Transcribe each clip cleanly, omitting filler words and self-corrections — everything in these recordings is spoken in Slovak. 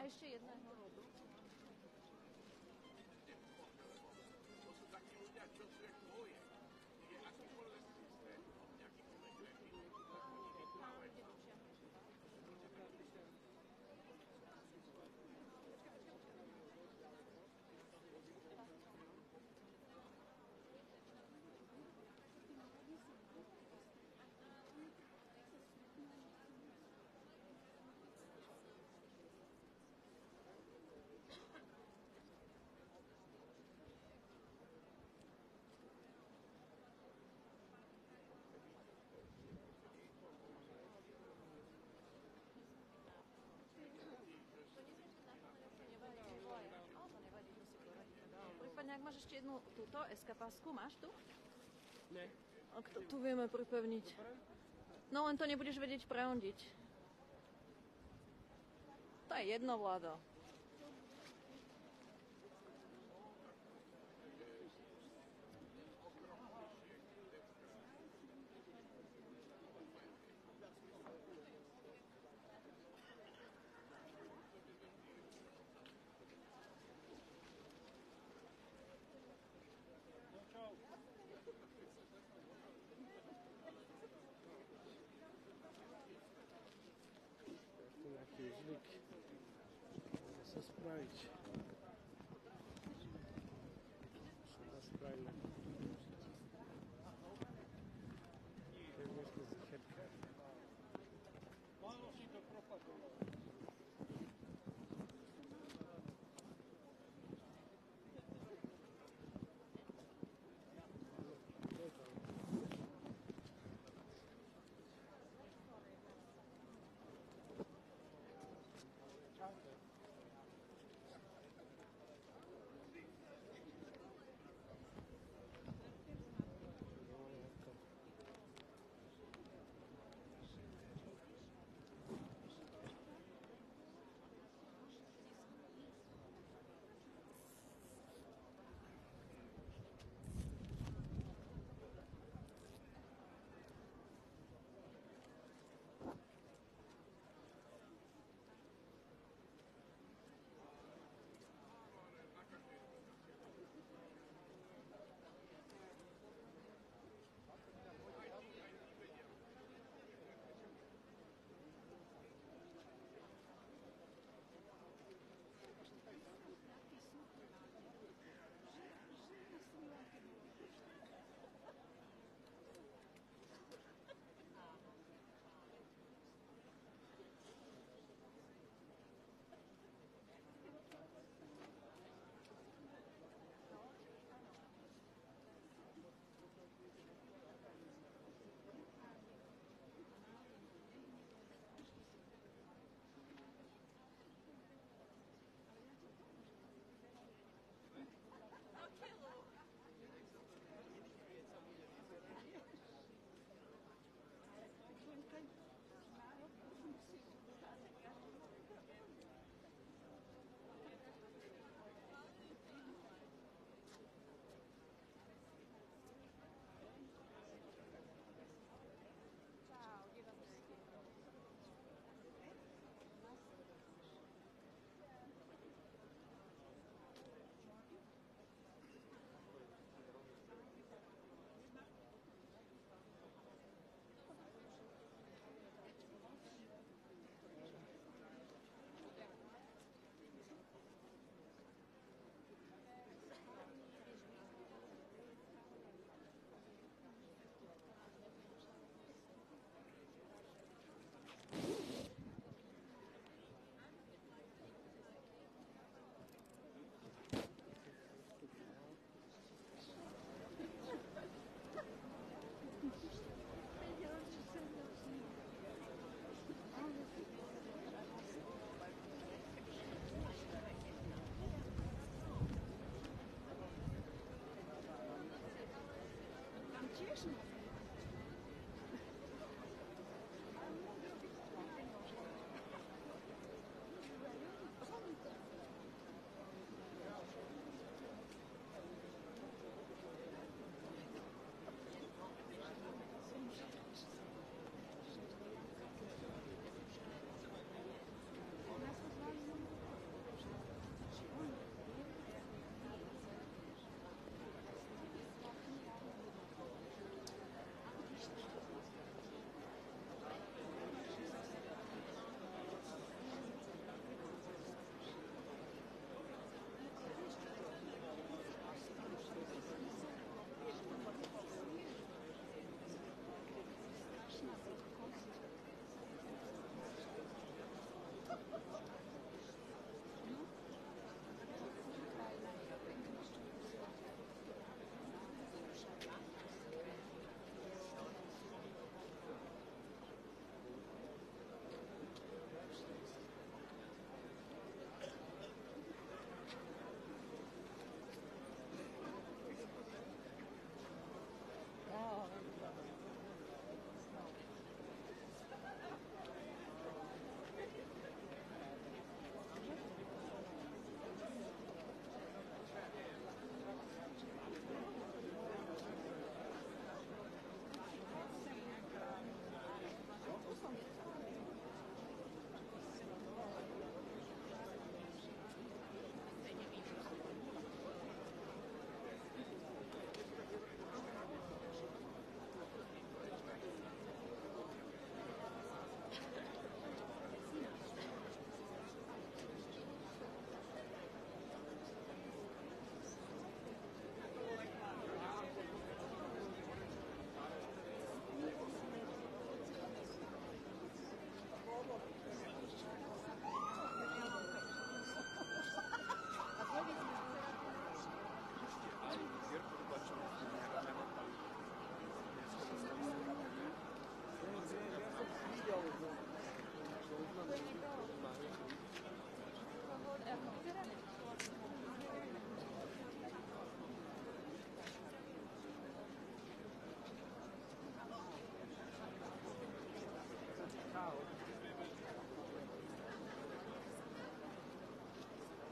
ešte jedného. To sú takí ľudia, čo sú jak moje. Je akýkoľvek systém, akýkoľvek režim, oni vytvávajú. Prípadne, ak máš ešte jednu túto eskapásku, máš tu? Ne. Ak to tu vieme pripevniť. No len to nebudeš vedieť preondiť. To je jedno, Vlado. To nejaký zvyk. Dá sa spraviť. Čo dá spravíme? To je dneska zicherka. Málo si to propadlo.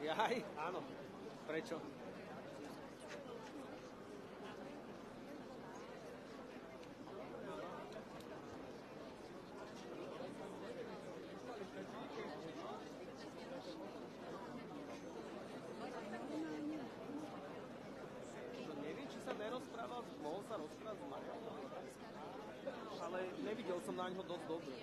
Jaj, áno. Prečo? Neviem, či sa nerozprával, mohol sa rozprávať s Mariou, ale nevidel som na ňo dosť dobre.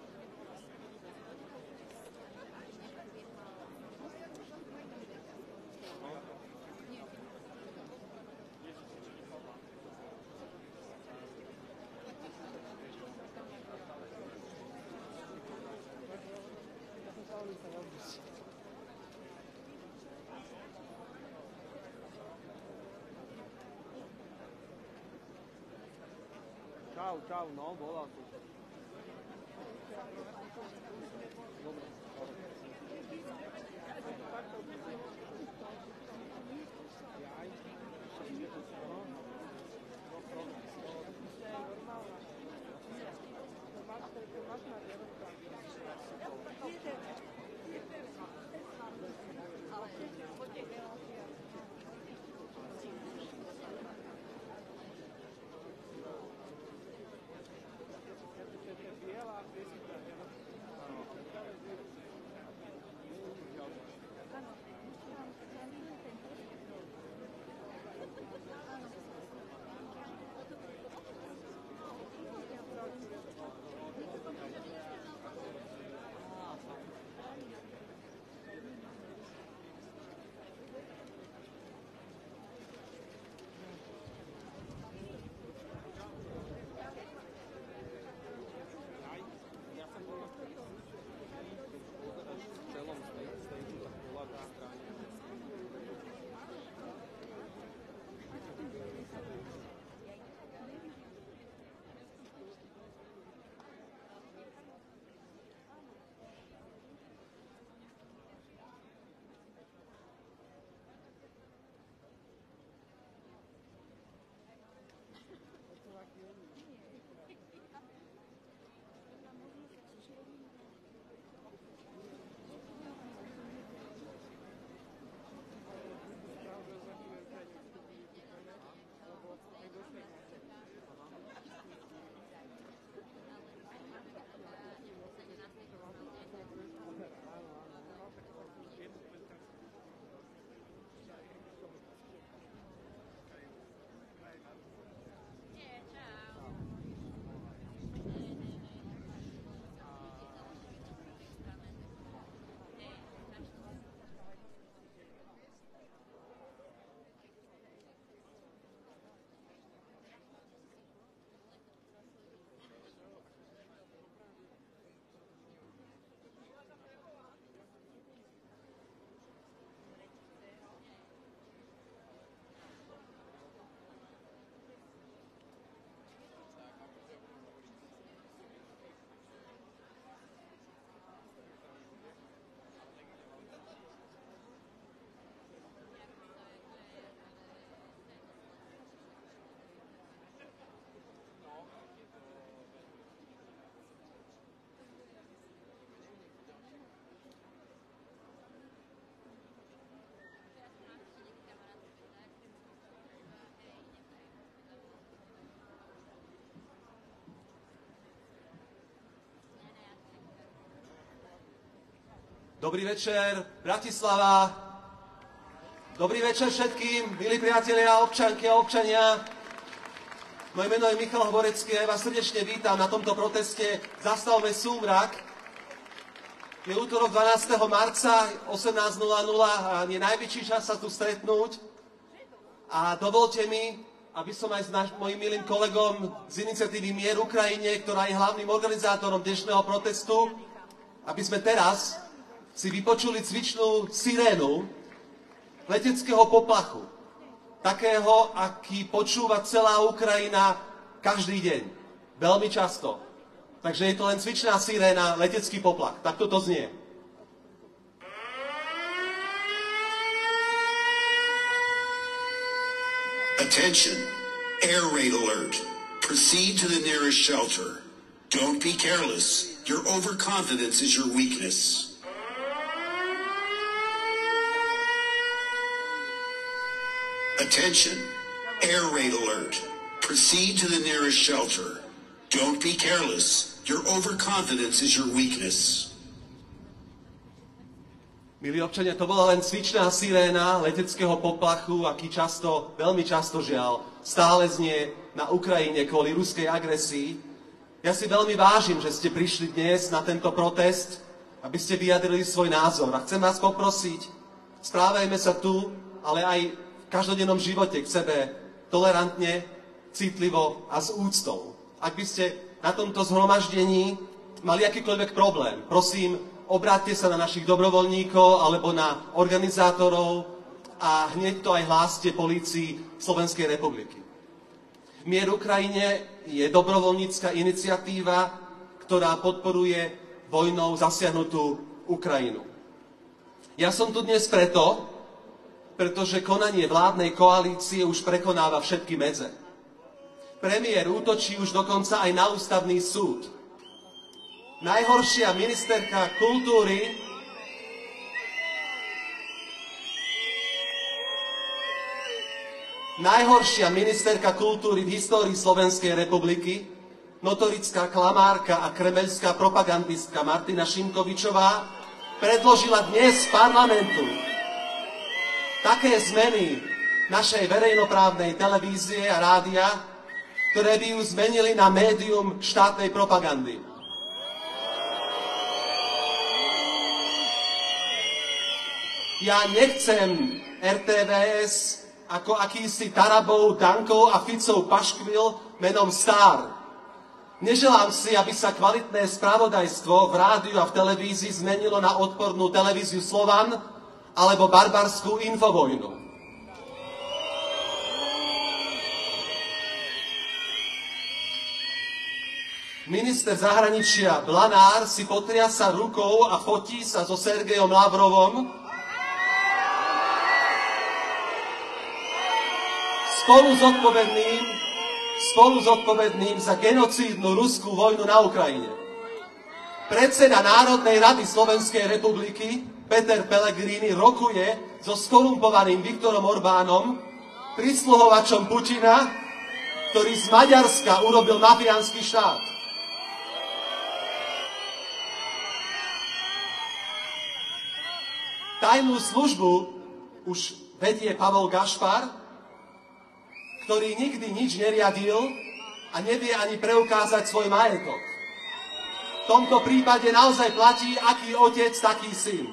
Čau, no, bola tu. Dobre. Dobrý večer, Bratislava. Dobrý večer všetkým, milí priatelia, občanky a občania. Moje meno je Michal Hvorecký a ja vás srdečne vítam na tomto proteste Zastavme súmrak. Je útorok 12. marca, 18:00 a je najväčší čas sa tu stretnúť. A dovolte mi, aby som aj s mojim milým kolegom z iniciatívy Mier Ukrajine, ktorá je hlavným organizátorom dnešného protestu, aby sme teraz si vypočuli cvičnú sirénu leteckého poplachu. Takého, aký počúva celá Ukrajina každý deň. Veľmi často. Takže je to len cvičná siréna, letecký poplach. Takto to znie. Attention, air raid alert. Proceed to the nearest shelter. Don't be careless. Your overconfidence is your weakness. Attention, air raid alert. Proceed to the nearest shelter. Don't be careless. Your overconfidence is your weakness. Milí občania, to bola len cvičná siréna leteckého poplachu, aký veľmi často žiaľ, stále znie na Ukrajine kvôli ruskej agresii. Ja si veľmi vážim, že ste prišli dnes na tento protest, aby ste vyjadrili svoj názor. A chcem vás poprosiť, správajme sa tu, ale aj v každodennom živote k sebe tolerantne, citlivo a s úctou. Ak by ste na tomto zhromaždení mali akýkoľvek problém, prosím, obráťte sa na našich dobrovoľníkov alebo na organizátorov a hneď to aj hláste polícii Slovenskej republiky. Mier Ukrajine je dobrovoľnícka iniciatíva, ktorá podporuje vojnou zasiahnutú Ukrajinu. Ja som tu dnes pretože konanie vládnej koalície už prekonáva všetky medze. Premiér útočí už dokonca aj na ústavný súd. Najhoršia ministerka kultúry v histórii Slovenskej republiky, notorická klamárka a kremeľská propagandistka Martina Šimkovičová predložila dnes parlamentu také zmeny našej verejnoprávnej televízie a rádia, ktoré by ju zmenili na médium štátnej propagandy. Ja nechcem RTVS ako akýsi Tarabov, Dankov a Ficov paškvil menom Star. Neželám si, aby sa kvalitné spravodajstvo v rádiu a v televízii zmenilo na odpornú televíziu Slovan alebo barbarskú Infovojnu. Minister zahraničia Blanár si potriasa rukou a fotí sa so Sergejom Lavrovom spolu zodpovedným za genocídnu ruskú vojnu na Ukrajine. Predseda Národnej rady Slovenskej republiky Peter Pellegrini rokuje so skorumpovaným Viktorom Orbánom, prisluhovačom Putina, ktorý z Maďarska urobil mafiánsky štát. Tajnú službu už vedie Pavol Gašpar, ktorý nikdy nič neriadil a nevie ani preukázať svoj majetok. V tomto prípade naozaj platí, aký otec, taký syn.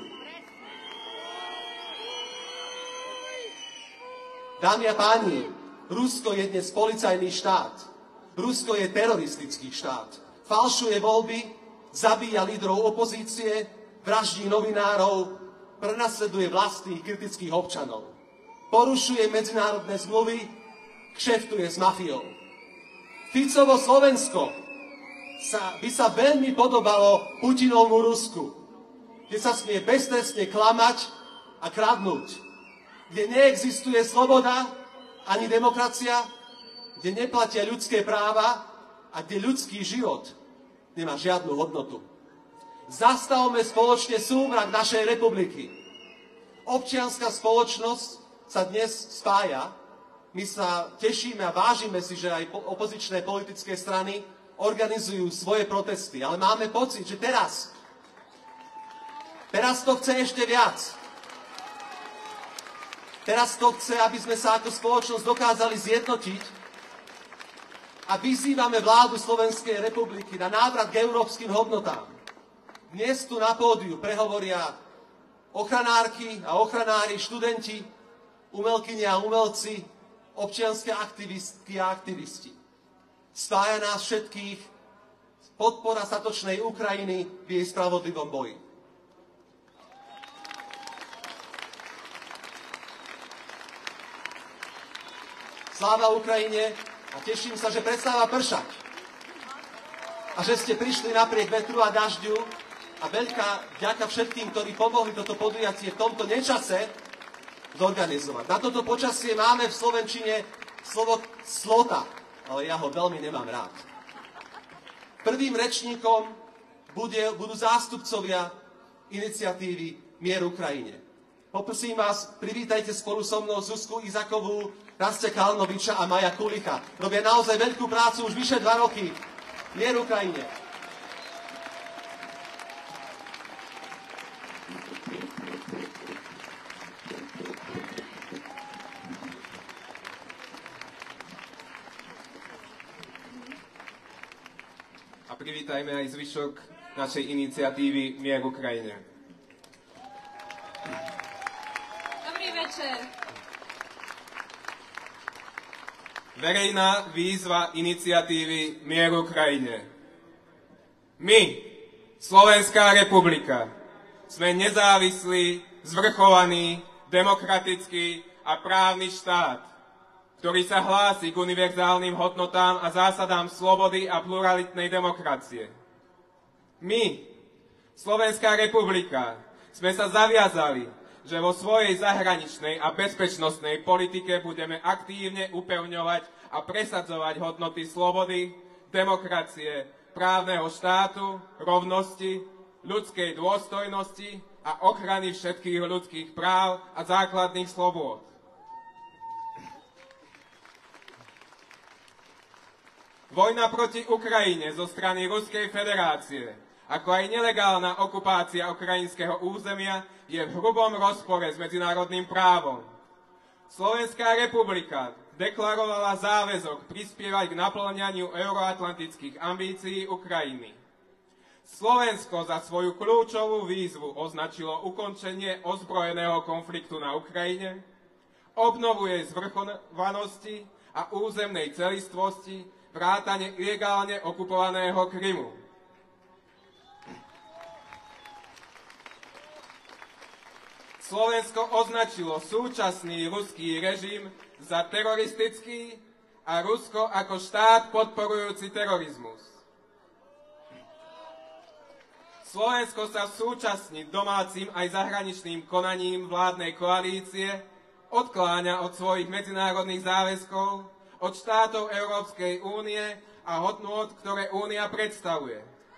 Dámy a páni, Rusko je dnes policajný štát. Rusko je teroristický štát. Falšuje voľby, zabíja lídrov opozície, vraždí novinárov, prenasleduje vlastných kritických občanov. Porušuje medzinárodné zmluvy, kšeftuje s mafiou. Ficovo Slovensko by sa veľmi podobalo Putinovmu Rusku, kde sa smie beztrestne klamať a kradnúť, kde neexistuje sloboda ani demokracia, kde neplatia ľudské práva a kde ľudský život nemá žiadnu hodnotu. Zastavme spoločne súmrak našej republiky. Občianska spoločnosť sa dnes spája. My sa tešíme a vážime si, že aj opozičné politické strany organizujú svoje protesty. Ale máme pocit, že teraz to chce ešte viac. Teraz to chce, aby sme sa ako spoločnosť dokázali zjednotiť a vyzývame vládu Slovenskej republiky na návrat k európskym hodnotám. Dnes tu na pódiu prehovoria ochranárky a ochranári, študenti, umelkyne a umelci, občianske aktivistky a aktivisti. Spája nás všetkých podpora statočnej Ukrajiny v jej spravodlivom boji. Sláva Ukrajine a teším sa, že prestáva pršať. A že ste prišli napriek vetru a dažďu a veľká vďaka všetkým, ktorí pomohli toto podujatie v tomto nečase zorganizovať. Na toto počasie máme v slovenčine slovo slota, ale ja ho veľmi nemám rád. Prvým rečníkom budú zástupcovia iniciatívy Mier Ukrajine. Poprosím vás, privítajte spolu so mnou Zuzku Izakovú, Rastia Kalnoviča a Maja Kulicha. Robia naozaj veľkú prácu už vyše 2 roky. Mier Ukrajine. A privítajme aj zvyšok našej iniciatívy Mier Ukrajine. Dobrý večer. Verejná výzva iniciatívy Mier Ukrajine. My, Slovenská republika, sme nezávislý, zvrchovaný, demokratický a právny štát, ktorý sa hlási k univerzálnym hodnotám a zásadám slobody a pluralitnej demokracie. My, Slovenská republika, sme sa zaviazali, že vo svojej zahraničnej a bezpečnostnej politike budeme aktívne upevňovať a presadzovať hodnoty slobody, demokracie, právneho štátu, rovnosti, ľudskej dôstojnosti a ochrany všetkých ľudských práv a základných slobôd. Vojna proti Ukrajine zo strany Ruskej federácie, ako aj nelegálna okupácia ukrajinského územia je v hrubom rozpore s medzinárodným právom. Slovenská republika deklarovala záväzok prispievať k naplňaniu euroatlantických ambícií Ukrajiny. Slovensko za svoju kľúčovú výzvu označilo ukončenie ozbrojeného konfliktu na Ukrajine, obnovu jej zvrchovanosti a územnej celistvosti, vrátane ilegálne okupovaného Krymu. Slovensko označilo súčasný ruský režim za teroristický a Rusko ako štát podporujúci terorizmus. Slovensko sa súčasní domácim aj zahraničným konaním vládnej koalície odkláňa od svojich medzinárodných záväzkov, od štátov Európskej únie a hodnôt, ktoré únia predstavuje.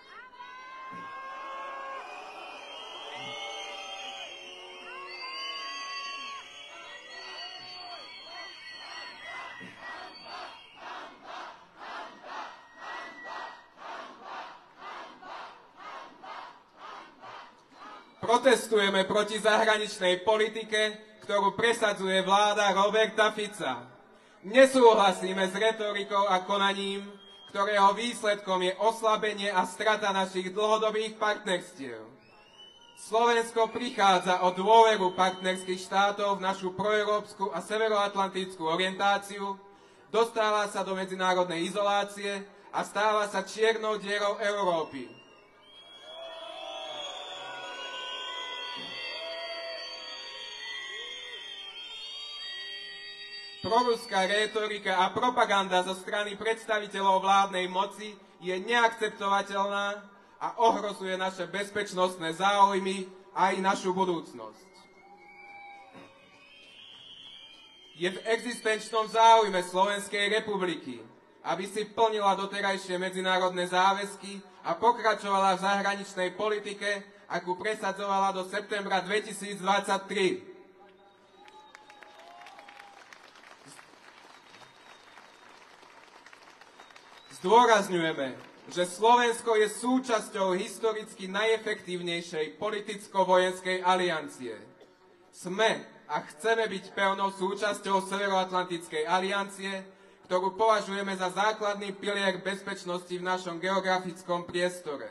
Protestujeme proti zahraničnej politike, ktorú presadzuje vláda Roberta Fica. Nesúhlasíme s retorikou a konaním, ktorého výsledkom je oslabenie a strata našich dlhodobých partnerstiev. Slovensko prichádza o dôveru partnerských štátov v našu proeurópsku a severoatlantickú orientáciu, dostáva sa do medzinárodnej izolácie a stáva sa čiernou dierou Európy. Proruská rétorika a propaganda zo strany predstaviteľov vládnej moci je neakceptovateľná a ohrozuje naše bezpečnostné záujmy aj našu budúcnosť. Je v existenčnom záujme Slovenskej republiky, aby si plnila doterajšie medzinárodné záväzky a pokračovala v zahraničnej politike, akú presadzovala do septembra 2023. Zdôrazňujeme, že Slovensko je súčasťou historicky najefektívnejšej politicko-vojenskej aliancie. Sme a chceme byť pevnou súčasťou Severoatlantickej aliancie, ktorú považujeme za základný pilier bezpečnosti v našom geografickom priestore.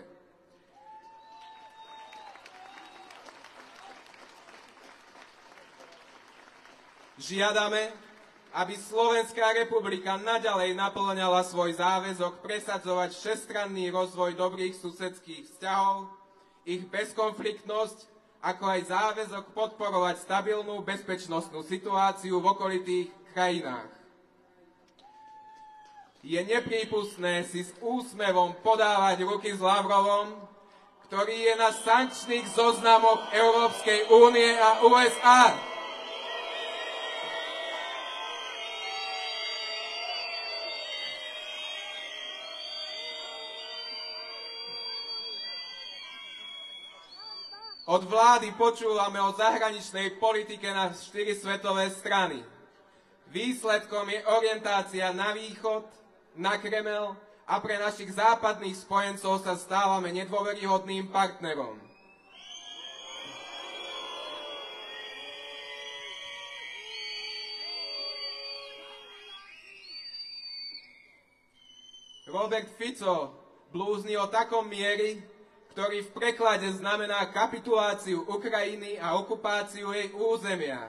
Žiadame, aby Slovenská republika naďalej naplňala svoj záväzok presadzovať všestranný rozvoj dobrých susedských vzťahov, ich bezkonfliktnosť, ako aj záväzok podporovať stabilnú bezpečnostnú situáciu v okolitých krajinách. Je neprípustné si s úsmevom podávať ruky s Lavrovom, ktorý je na sankčných zoznamoch Európskej únie a USA. Od vlády počúvame o zahraničnej politike na 4 svetové strany. Výsledkom je orientácia na východ, na Kremel a pre našich západných spojencov sa stávame nedôveryhodným partnerom. Robert Fico blúzni o takom mieri, ktorý v preklade znamená kapituláciu Ukrajiny a okupáciu jej územia.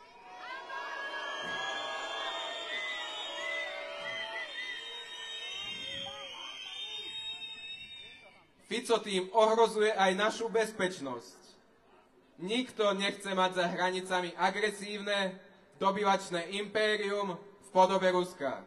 Fico tým ohrozuje aj našu bezpečnosť. Nikto nechce mať za hranicami agresívne, dobyvačné impérium v podobe Ruska.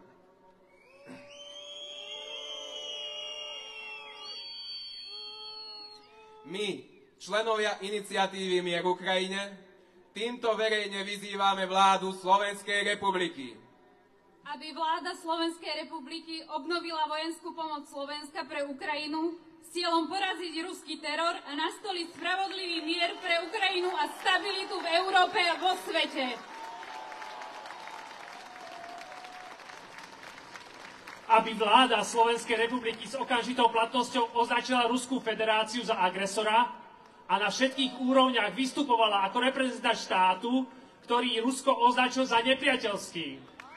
My, členovia iniciatívy Mier Ukrajine, týmto verejne vyzývame vládu Slovenskej republiky, aby vláda Slovenskej republiky obnovila vojenskú pomoc Slovenska pre Ukrajinu s cieľom poraziť ruský teror a nastoliť spravodlivý mier pre Ukrajinu a stabilitu v Európe a vo svete. Aby vláda Slovenskej republiky s okamžitou platnosťou označila Ruskú federáciu za agresora a na všetkých úrovniach vystupovala ako reprezentant štátu, ktorý Rusko označil za nepriateľský.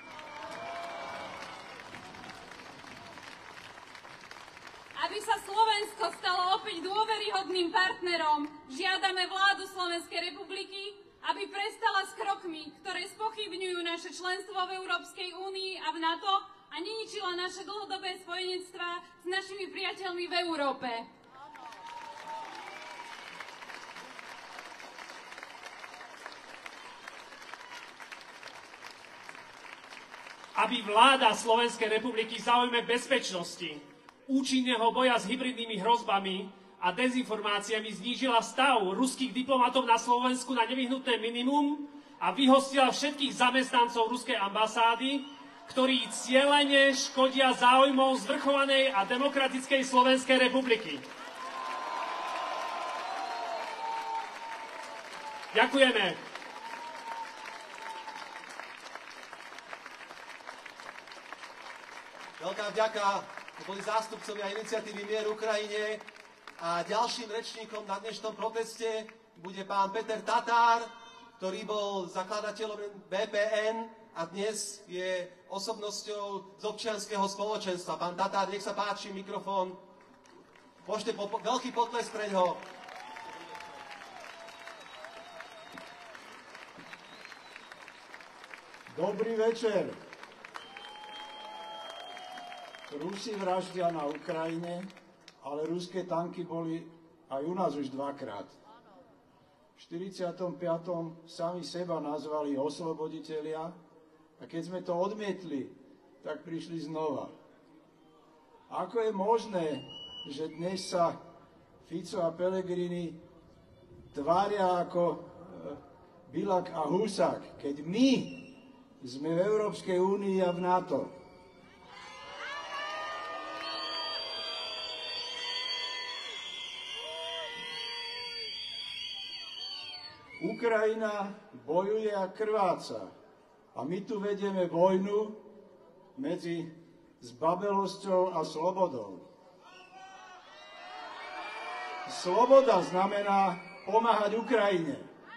Aby sa Slovensko stalo opäť dôveryhodným partnerom, žiadame vládu Slovenskej republiky, aby prestala s krokmi, ktoré spochybňujú naše členstvo v Európskej únii a v NATO a neničila naše dlhodobé spojenectvá s našimi priateľmi v Európe. Aby vláda Slovenskej republiky v záujme bezpečnosti, účinného boja s hybridnými hrozbami a dezinformáciami znížila stav ruských diplomatov na Slovensku na nevyhnutné minimum a vyhostila všetkých zamestnancov ruskej ambasády, ktorí cielene škodia záujmom zvrchovanej a demokratickej Slovenskej republiky. Ďakujeme. Veľká vďaka. To boli zástupcovia iniciatívy Mier Ukrajine a ďalším rečníkom na dnešnom proteste bude pán Peter Tatár, ktorý bol zakladateľom BPN a dnes je osobnosťou z občianskeho spoločenstva. Pán Tatár, nech sa páči, mikrofón. Môžete veľký potles pre ňoho. Dobrý večer. Rusi vraždia na Ukrajine, ale ruské tanky boli aj u nás už dvakrát. V 45. sami seba nazvali osloboditelia a keď sme to odmietli, tak prišli znova. Ako je možné, že dnes sa Fico a Pellegrini tvária ako Bilak a Husák, keď my sme v Európskej únii a v NATO? Ukrajina bojuje a krváca. A my tu vedieme vojnu medzi zbabelosťou a slobodou. Sloboda znamená pomáhať Ukrajine.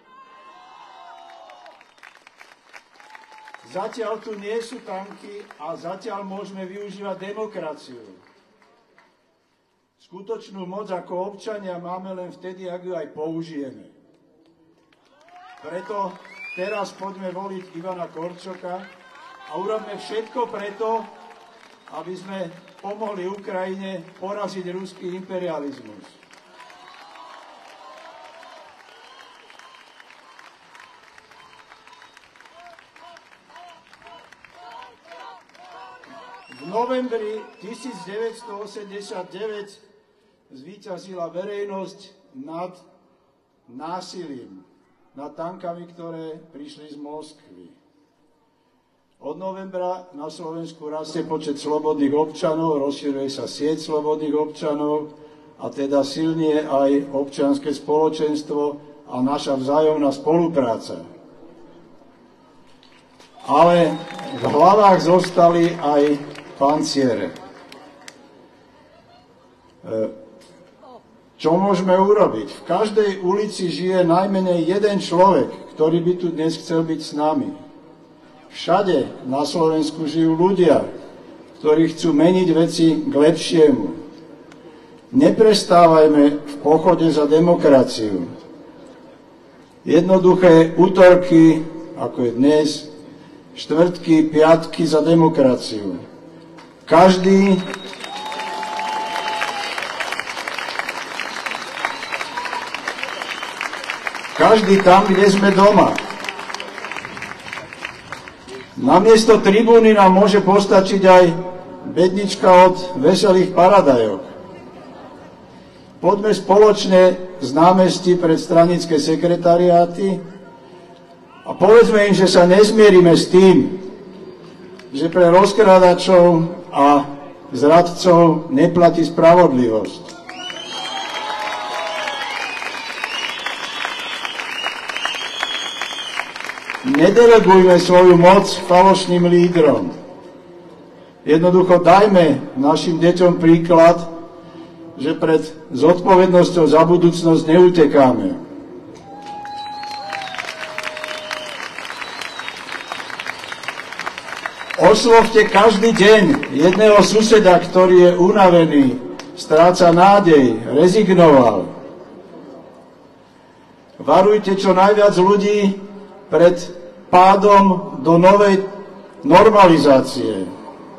Zatiaľ tu nie sú tanky a zatiaľ môžeme využívať demokraciu. Skutočnú moc ako občania máme len vtedy, ak ju aj použijeme. Preto teraz poďme voliť Ivana Korčoka a urobme všetko preto, aby sme pomohli Ukrajine poraziť ruský imperializmus. V novembri 1989 zvíťazila verejnosť nad násilím, nad tankami, ktoré prišli z Moskvy. Od novembra na Slovensku rastie počet slobodných občanov, rozširuje sa sieť slobodných občanov a teda silnie aj občianske spoločenstvo a naša vzájomná spolupráca. Ale v hlavách zostali aj panciere. Čo môžeme urobiť? V každej ulici žije najmenej jeden človek, ktorý by tu dnes chcel byť s nami. Všade na Slovensku žijú ľudia, ktorí chcú meniť veci k lepšiemu. Neprestávajme v pochode za demokraciu. Jednoduché útorky, ako je dnes, štvrtky, piatky za demokraciu. Každý tam, kde sme doma. Namiesto tribúny nám môže postačiť aj bednička od Veselých paradajok. Poďme spoločne z námestí pred stranické sekretariáty a povedzme im, že sa nezmierime s tým, že pre rozkrádačov a zradcov neplatí spravodlivosť. Nedelegujme svoju moc falošným lídrom. Jednoducho dajme našim deťom príklad, že pred zodpovednosťou za budúcnosť neutekáme. Oslovte každý deň jedného suseda, ktorý je unavený, stráca nádej, rezignoval. Varujte čo najviac ľudí pred pádom do novej normalizácie.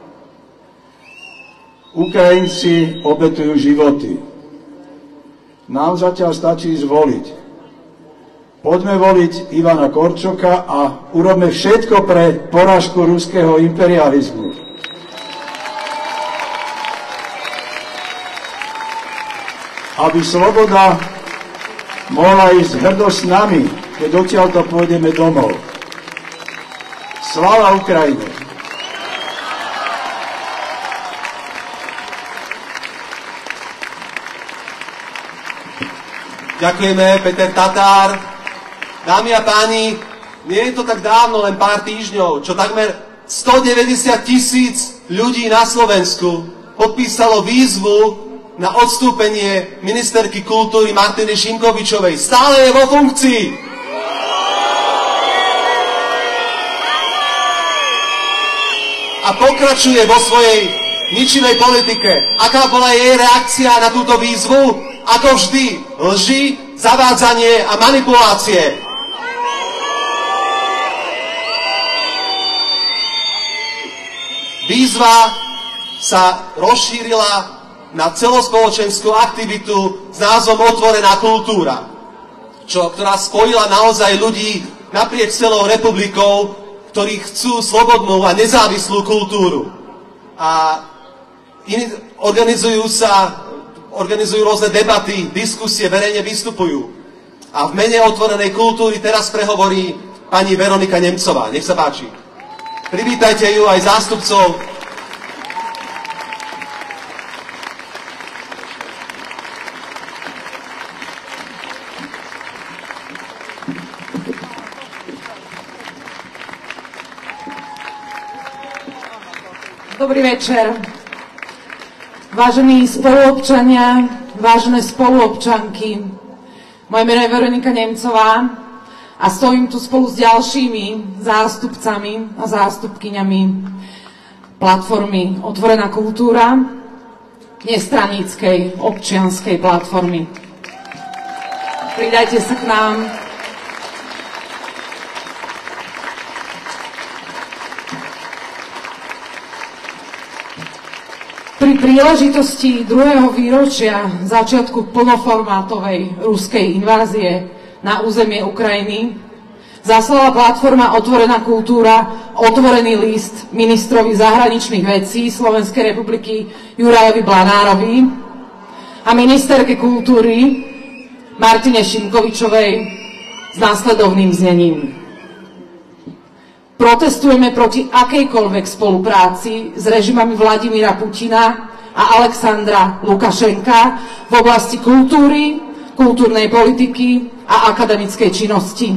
Ukrajinci obetujú životy. Nám zatiaľ stačí zvoliť. Poďme voliť Ivana Korčoka a urobme všetko pre porážku ruského imperializmu. Aby sloboda mohla ísť hrdo s nami, keď odtiaľto pôjdeme domov. Sláva Ukrajine! Ďakujeme, Peter Tatár. Dámy a páni, nie je to tak dávno, len pár týždňov, čo takmer 190 000 ľudí na Slovensku podpísalo výzvu na odstúpenie ministerky kultúry Martiny Šimkovičovej. Stále je vo funkcii. A pokračuje vo svojej ničivej politike. Aká bola jej reakcia na túto výzvu? Ako vždy, lži, zavádzanie a manipulácie. Výzva sa rozšírila na celospoločenskú aktivitu s názvom Otvorená kultúra, ktorá spojila naozaj ľudí naprieč celou republikou, ktorí chcú slobodnú a nezávislú kultúru. A organizujú rôzne debaty, diskusie, verejne vystupujú. A v mene Otvorenej kultúry teraz prehovorí pani Veronika Nemcová. Nech sa páči. Privítajte ju aj zástupcov. Dobrý večer. Vážení spoluobčania, vážené spoluobčanky, moje meno je Veronika Nemcová a stojím tu spolu s ďalšími zástupcami a zástupkyňami platformy Otvorená kultúra, nestranickej občianskej platformy. Pridajte sa k nám. Pri príležitosti 2. výročia začiatku plnoformátovej ruskej invázie na územie Ukrajiny zaslala platforma Otvorená kultúra otvorený list ministrovi zahraničných vecí Slovenskej republiky Jurajovi Blanárovi a ministerke kultúry Martine Šimkovičovej s následovným znením. Protestujeme proti akejkoľvek spolupráci s režimami Vladimíra Putina a Alexandra Lukašenka v oblasti kultúry, kultúrnej politiky a akademickej činnosti.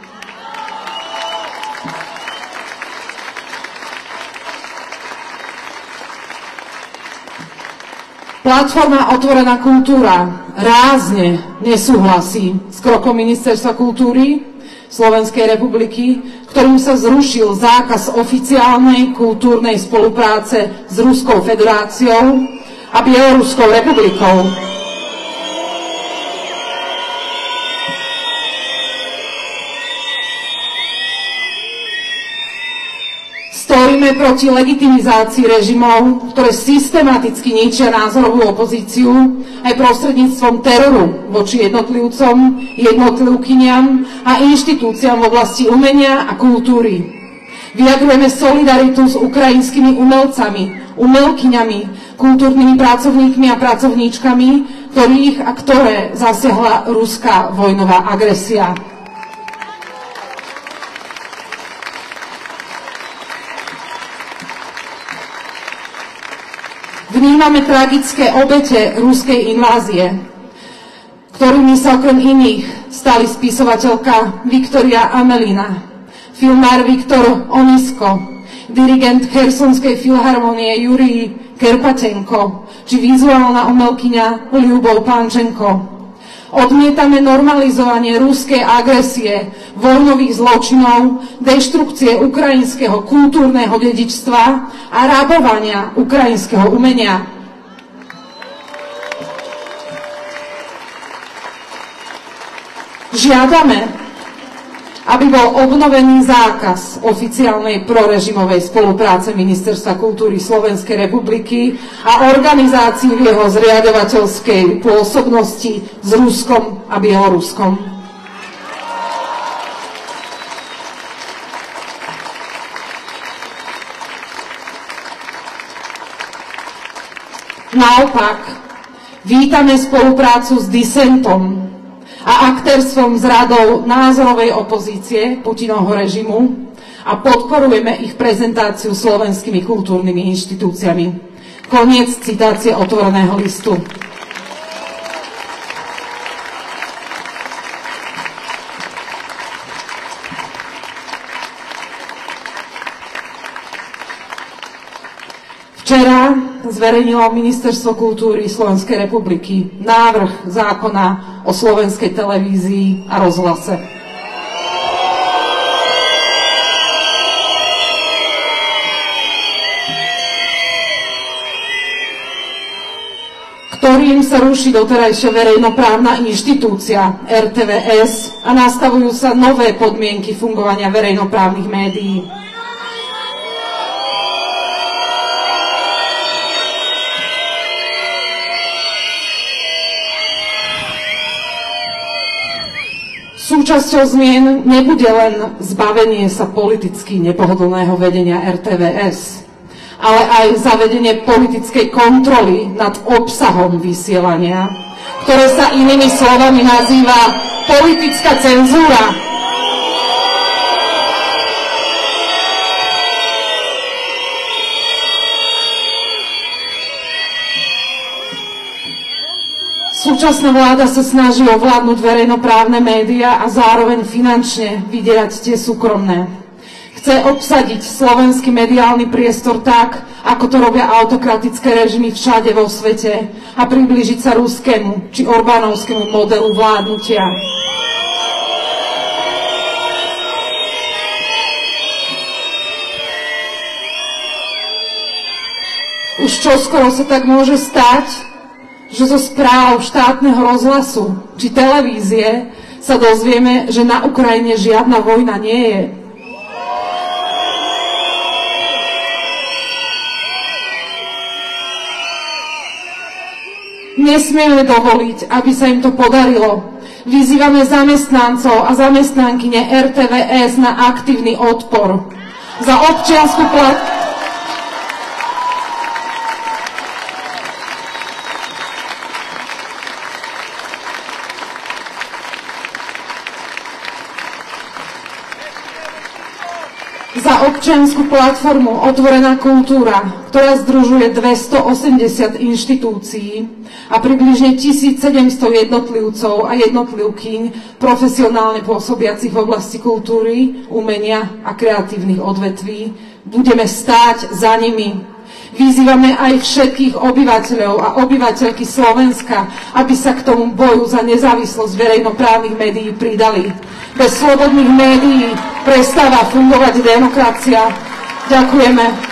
Platforma Otvorená kultúra rázne nesúhlasí s krokom Ministerstva kultúry Slovenskej republiky, ktorým sa zrušil zákaz oficiálnej kultúrnej spolupráce s Ruskou federáciou a Bieloruskou republikou. Stojíme proti legitimizácii režimov, ktoré systematicky ničia názorovú opozíciu aj prostredníctvom teroru voči jednotlivcom, jednotlivkyniam a inštitúciám v oblasti umenia a kultúry. Vyjadrujeme solidaritu s ukrajinskými umelcami, umelkyňami, kultúrnymi pracovníkmi a pracovníčkami, ktorých a ktoré zasiahla ruská vojnová agresia. Vnímame tragické obete ruskej invázie, ktorými sa okrem iných stali spisovateľka Viktoria Amelina, filmár Viktor Onisko, dirigent Chersonskej filharmonie Jurij Kerpatenko či vizuálna umelkyňa Ľubov Pančenko. Odmietame normalizovanie ruskej agresie, vojnových zločinov, deštrukcie ukrajinského kultúrneho dedičstva a rabovania ukrajinského umenia. Žiadame, aby bol obnovený zákaz oficiálnej prorežimovej spolupráce Ministerstva kultúry Slovenskej republiky a organizácií v jeho zriaďovateľskej pôsobnosti s Ruskom a Bieloruskom. Naopak, vítame spoluprácu s disentom a aktérstvom s radou názorovej opozície Putinovho režimu a podporujeme ich prezentáciu slovenskými kultúrnymi inštitúciami. Koniec citácie Otvoreného listu. Včera zverejnilo Ministerstvo kultúry Slovenskej republiky návrh zákona o slovenskej televízii a rozhlase. Ktorým sa ruší doterajšia verejnoprávna inštitúcia RTVS a nastavujú sa nové podmienky fungovania verejnoprávnych médií. Súčasťou zmien nebude len zbavenie sa politicky nepohodlného vedenia RTVS, ale aj zavedenie politickej kontroly nad obsahom vysielania, ktoré sa inými slovami nazýva politická cenzúra. Súčasná vláda sa snaží ovládnuť verejnoprávne médiá a zároveň finančne vydierať tie súkromné. Chce obsadiť slovenský mediálny priestor tak, ako to robia autokratické režimy všade vo svete a priblížiť sa ruskému či Orbánovskému modelu vládnutia. Už čoskoro sa tak môže stať, že zo správ štátneho rozhlasu či televízie sa dozvieme, že na Ukrajine žiadna vojna nie je. Nesmieme dovoliť, aby sa im to podarilo. Vyzývame zamestnancov a zamestnankyne RTVS na aktívny odpor. Za občiansku za občiansku platformu Otvorená kultúra, ktorá združuje 280 inštitúcií a približne 1700 jednotlivcov a jednotlivkyň profesionálne pôsobiacich v oblasti kultúry, umenia a kreatívnych odvetví. Budeme stáť za nimi. Vyzývame aj všetkých obyvateľov a obyvateľky Slovenska, aby sa k tomu boju za nezávislosť verejnoprávnych médií pridali. Bez slobodných médií prestáva fungovať demokracia. Ďakujeme.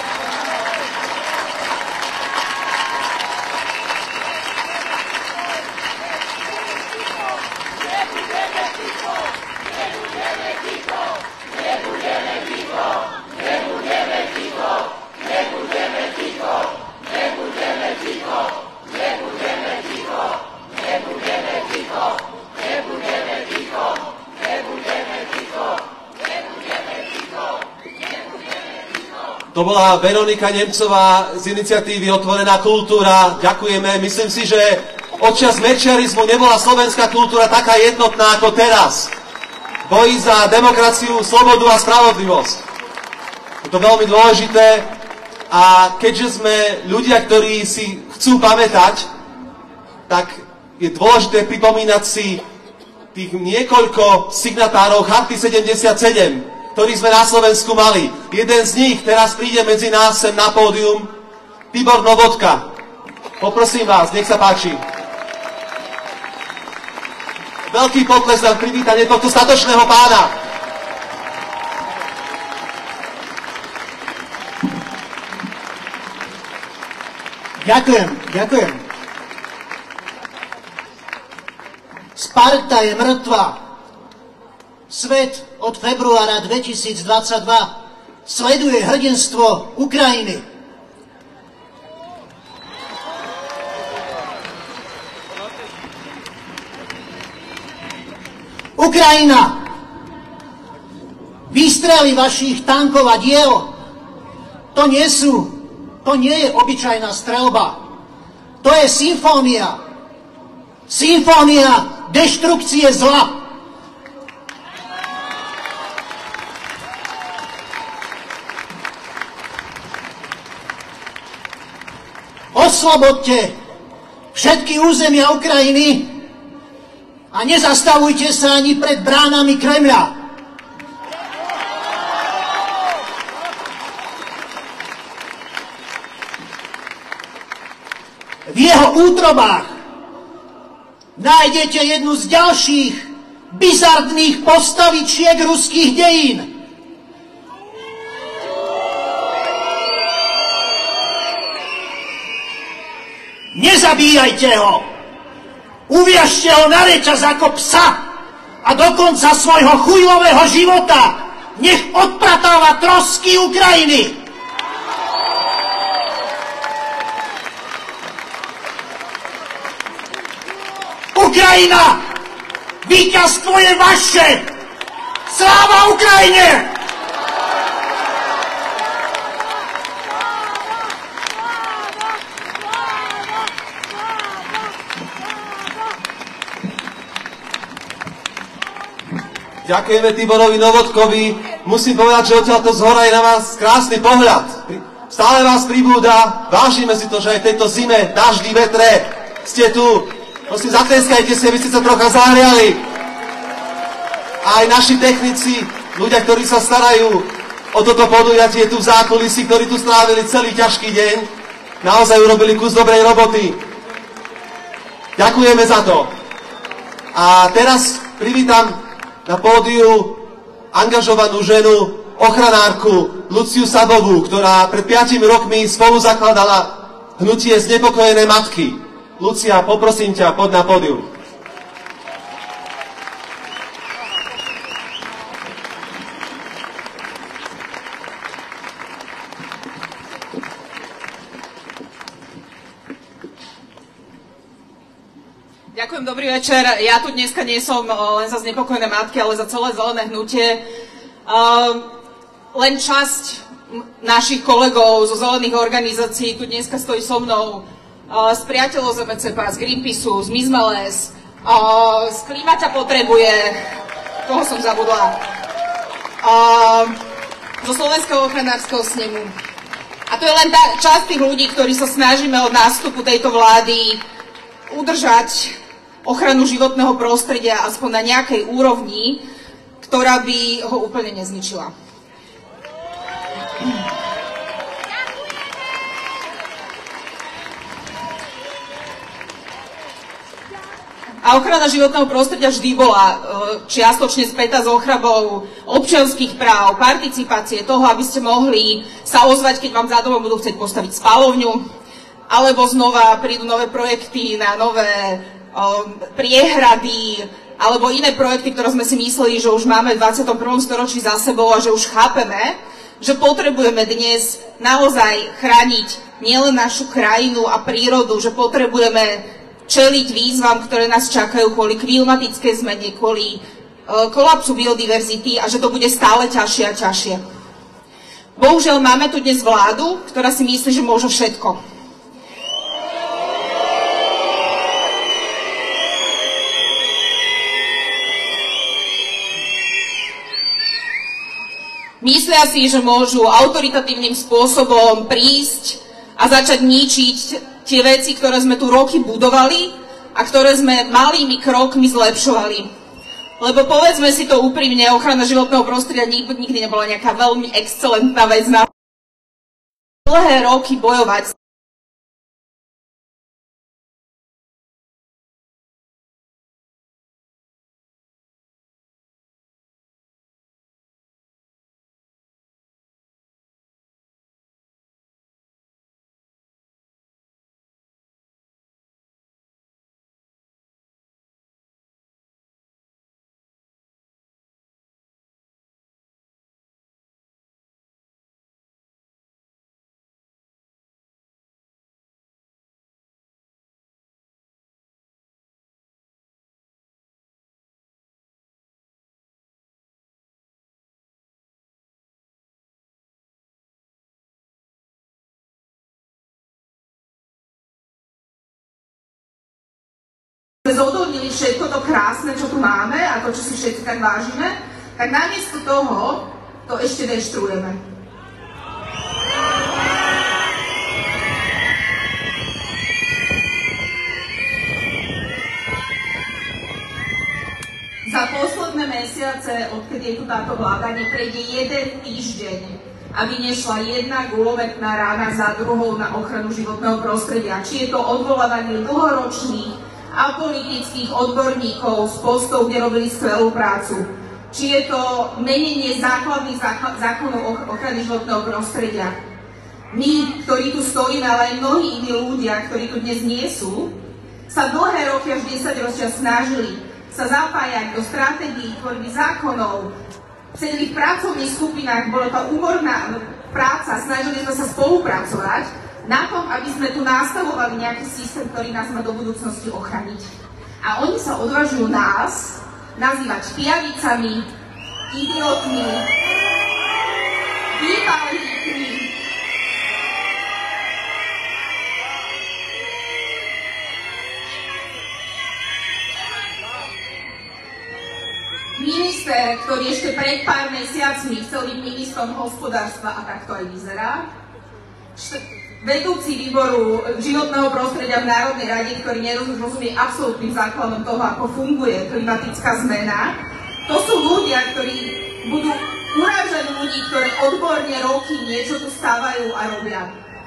To bola Veronika Nemcová z iniciatívy Otvorená kultúra. Ďakujeme. Myslím si, že odčas mečiarizmu nebola slovenská kultúra taká jednotná ako teraz. Bojí za demokraciu, slobodu a spravodlivosť. Je to veľmi dôležité a keďže sme ľudia, ktorí si chcú pamätať, tak je dôležité pripomínať si tých niekoľko signatárov Charty 77, ktorých sme na Slovensku mali. Jeden z nich teraz príde medzi nás sem na pódium, Tibor Novodka. Poprosím vás, nech sa páči. Veľký potles na privítanie tohto statočného pána. Ďakujem. Sparta je mŕtva. Svet od februára 2022 sleduje hrdinstvo Ukrajiny. Ukrajina, výstrely vašich tankov a diel, to nie je obyčajná streľba. To je symfónia. Symfónia deštrukcie zla. Oslobodte všetky územia Ukrajiny a nezastavujte sa ani pred bránami Kremľa. V jeho útrobách nájdete jednu z ďalších bizardných postavičiek ruských dejín. Nezabíjajte ho! Uviažte ho na reťaz ako psa a do konca svojho chujlového života nech odpratáva trosky Ukrajiny! Ukrajina! Víťazstvo je vaše! Sláva Ukrajine! Ďakujeme Tiborovi Novodkovi. Musím povedať, že odtiaľto zhora je na vás krásny pohľad. Stále vás pribúda. Vážime si to, že aj v tejto zime, daždi, vetre ste tu. Prosím, zatleskajte si, aby ste sa trocha zahriali. A aj naši technici, ľudia, ktorí sa starajú o toto podujatie tu v zákulisí, ktorí tu strávili celý ťažký deň, naozaj urobili kus dobrej roboty. Ďakujeme za to. A teraz privítam na pódiu angažovanú ženu, ochranárku Luciu Sabovú, ktorá pred 5 rokmi spolu zakladala hnutie Znepokojené matky. Lucia, poprosím ťa, poď na pódium. Ďakujem, dobrý večer. Ja tu dneska nie som len za Znepokojené matky, ale za celé zelené hnutie. Len časť našich kolegov zo zelených organizácií tu dneska stojí so mnou, z priateľov z MCPA, z Greenpeaceu, z Mizmales, z Klíma ťa potrebuje, toho som zabudla. zo Slovenského ochranárskeho snemu. A to je len časť tých ľudí, ktorí sa snažíme od nástupu tejto vlády udržať ochranu životného prostredia aspoň na nejakej úrovni, ktorá by ho úplne nezničila. A ochrana životného prostredia vždy bola čiastočne spätá s ochranou občianskych práv, participácie, toho, aby ste mohli sa ozvať, keď vám za domom budú chcieť postaviť spalovňu, alebo znova prídu nové projekty na nové priehrady, alebo iné projekty, ktoré sme si mysleli, že už máme v 21. storočí za sebou a že už chápeme, že potrebujeme dnes naozaj chrániť nielen našu krajinu a prírodu, že potrebujeme čeliť výzvam, ktoré nás čakajú kvôli klimatickej zmene, kvôli kolapsu biodiverzity a že to bude stále ťažšie a ťažšie. Bohužiaľ máme tu dnes vládu, ktorá si myslí, že môže všetko. Myslia si, že môžu autoritatívnym spôsobom prísť a začať ničiť tie veci, ktoré sme tu roky budovali a ktoré sme malými krokmi zlepšovali. Lebo povedzme si to úprimne, ochrana životného prostredia nikdy nebola nejaká veľmi excelentná vec na dlhé roky bojovať. Sme zodolnili všetko to krásne, čo tu máme a to, čo si všetci tak vážime, tak namiesto toho to ešte deštruujeme. Za posledné mesiace, odkedy je tu táto vláda, neprejde jeden týždeň, aby nešla jedna gulometná rána za druhou na ochranu životného prostredia. Či je to odvolávanie dlhoročných a politických odborníkov z postov, kde robili skvelú prácu. Či je to menenie základných zákonov ochrany životného prostredia. My, ktorí tu stojíme, ale aj mnohí iní ľudia, ktorí tu dnes nie sú, sa dlhé roky až 10 ročia snažili sa zapájať do stratégií tvorby zákonov, sedeli v pracovných skupinách, bola to úmorná práca, snažili sme sa spolupracovať na tom, aby sme tu nastavovali nejaký systém, ktorý nás má do budúcnosti ochrániť. A oni sa odvážujú nás nazývať pijavicami, idiotmi, výpalníkmi. Minister, ktorý ešte pred pár mesiacmi chcel byť ministrom hospodárstva a takto aj vyzerá. Vedúci výboru životného prostredia v Národnej rade, ktorý nerozumie absolútnym základom toho, ako funguje klimatická zmena. To sú ľudia, ktorí budú urážať ľudí, ktorí odborne roky niečo tu stávajú a robia.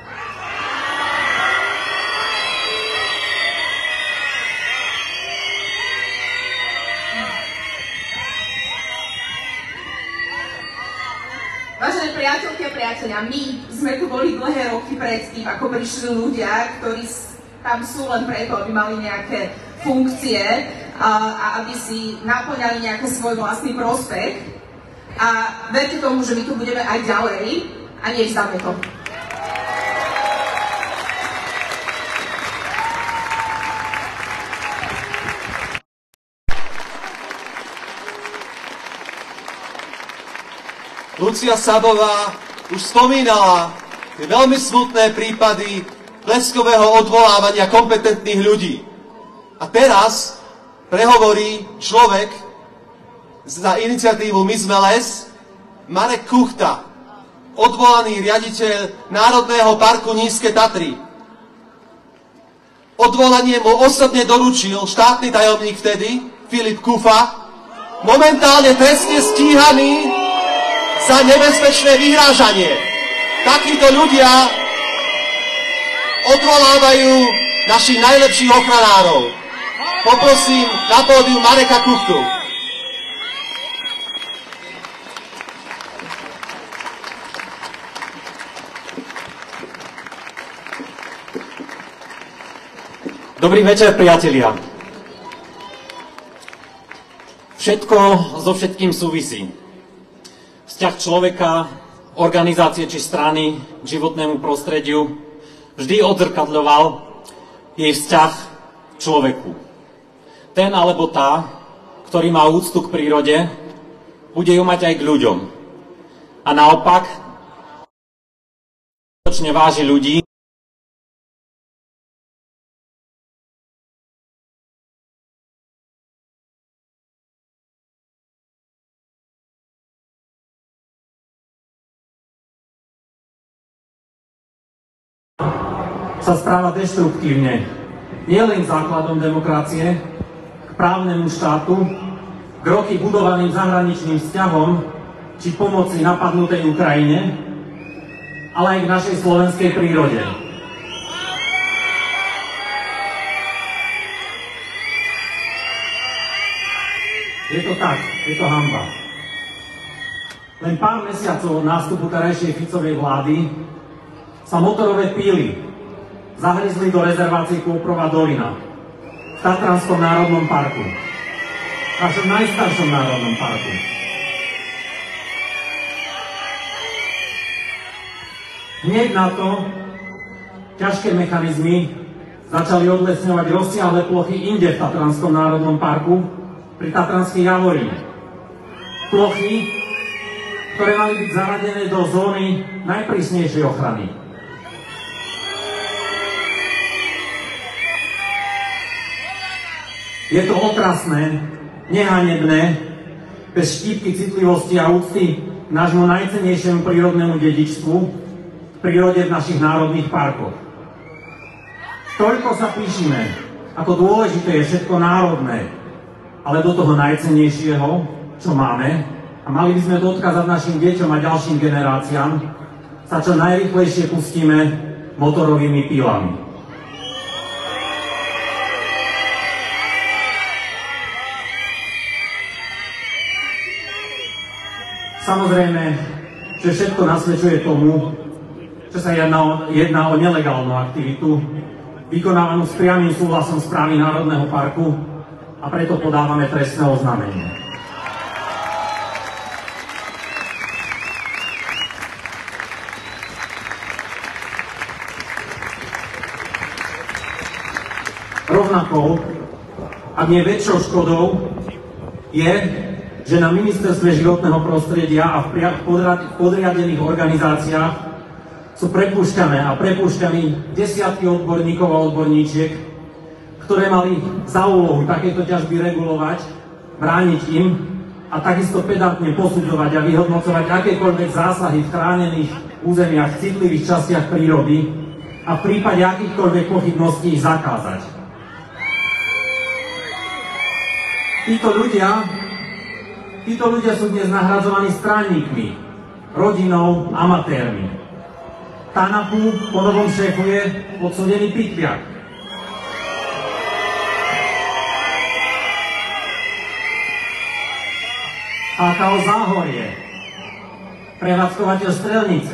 Vážené priateľky a priatelia, my sme tu boli dlhé roky predtým, ako prišli ľudia, ktorí tam sú len preto, aby mali nejaké funkcie a aby si naplňali nejaký svoj vlastný prospech. A verte tomu, že my tu budeme aj ďalej a nevzdáme to. Lucia Sabová už spomínala tie veľmi smutné prípady bleskového odvolávania kompetentných ľudí. A teraz prehovorí človek za iniciatívu My sme les, Marek Kuchta. odvolaný riaditeľ Národného parku Nízke Tatry. Odvolanie mu osobne doručil štátny tajomník vtedy, Filip Kufa, momentálne trestne stíhaný za nebezpečné vyhrážanie. Takíto ľudia odvolávajú našich najlepších ochranárov. Poprosím na pódium Mareka Kuchtu. Dobrý večer, priatelia. Všetko so všetkým súvisí. Vzťah človeka, organizácie či strany k životnému prostrediu vždy odzrkadľoval jej vzťah k človeku. Ten alebo tá, ktorý má úctu k prírode, bude ju mať aj k ľuďom. A naopak, skutočne váži ľudí, sa správa deštruktívne, nielen základom demokracie, k právnemu štátu, k roky budovaným zahraničným vzťahom či pomoci napadnutej Ukrajine, ale aj k našej slovenskej prírode. Je to tak, je to hanba. Len pár mesiacov od nástupu terajšej Ficovej vlády sa motorové píly zahryzli do rezervácie Kôprová dolina v Tatranskom národnom parku, našom najstaršom národnom parku. Hneď na to ťažké mechanizmy začali odlesňovať rozsiahle plochy inde v Tatranskom národnom parku pri Tatranskej Javorí. Plochy, ktoré mali byť zaradené do zóny najprísnejšej ochrany. Je to otrasné, nehanebné, bez štípky citlivosti a úcty k nášmu najcennejšiemu prírodnému dedičstvu, v prírode v našich národných parkoch. Toľko sa píšime, ako dôležité je všetko národné, ale do toho najcennejšieho, čo máme, a mali by sme to odkázať našim deťom a ďalším generáciám, sa čo najrýchlejšie pustíme motorovými pílami. Samozrejme, že všetko nasvedčuje tomu, že sa jedná o nelegálnu aktivitu, vykonávanú s priamym súhlasom správy Národného parku, a preto podávame trestné oznámenie. Rovnako, ak nie väčšou škodou, je, že na Ministerstve životného prostredia a v podriadených organizáciách sú prepúšťaní desiatky odborníkov a odborníčiek, ktoré mali za úlohu takéto ťažby regulovať, brániť im a takisto pedantne posudzovať a vyhodnocovať akékoľvek zásahy v chránených územiach, v citlivých častiach prírody a v prípade akýchkoľvek pochybností ich zakázať. Títo ľudia sú dnes nahradzovaní straníkmi, rodinou, amatérmi. TANAPu po novom šéfuje odsúdený pitviak. HKO Záhorie, prevádzkovateľ strelnice.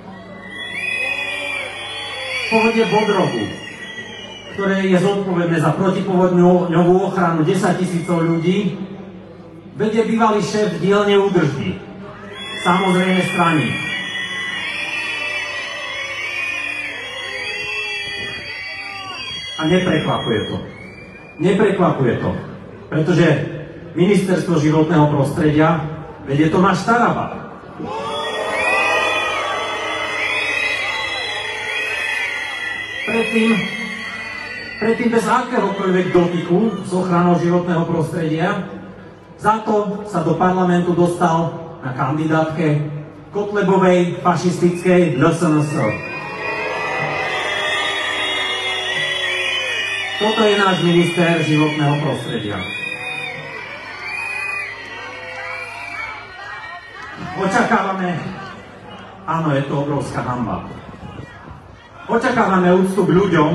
Povodie Bodrogu, ktoré je zodpovedné za protipovodňovú ochranu 10 000 ľudí, vedie bývalý šéf dielne údržby, samozrejme straník. A neprekvapuje to, pretože Ministerstvo životného prostredia vedie Tomáš Taraba. Predtým bez akéhokoľvek dotyku s ochranou životného prostredia, za to sa do parlamentu dostal na kandidátke Kotlebovej fašistickej LSNS. Toto je náš minister životného prostredia. Očakávame, áno, je to obrovská hanba. Očakávame úctu k ľuďom,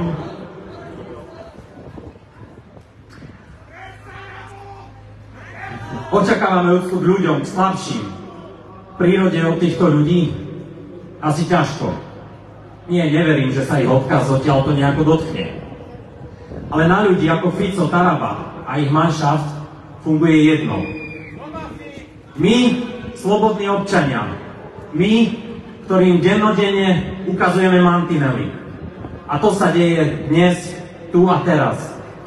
k slabším. V prírode od týchto ľudí asi ťažko. Nie, neverím, že sa ich odkaz odtiaľ to nejako dotkne. Ale na ľudí ako Fico, Taraba a ich manšaft funguje jedno. My, slobodní občania, my, ktorým dennodenne ukazujeme mantinely. A to sa deje dnes, tu a teraz.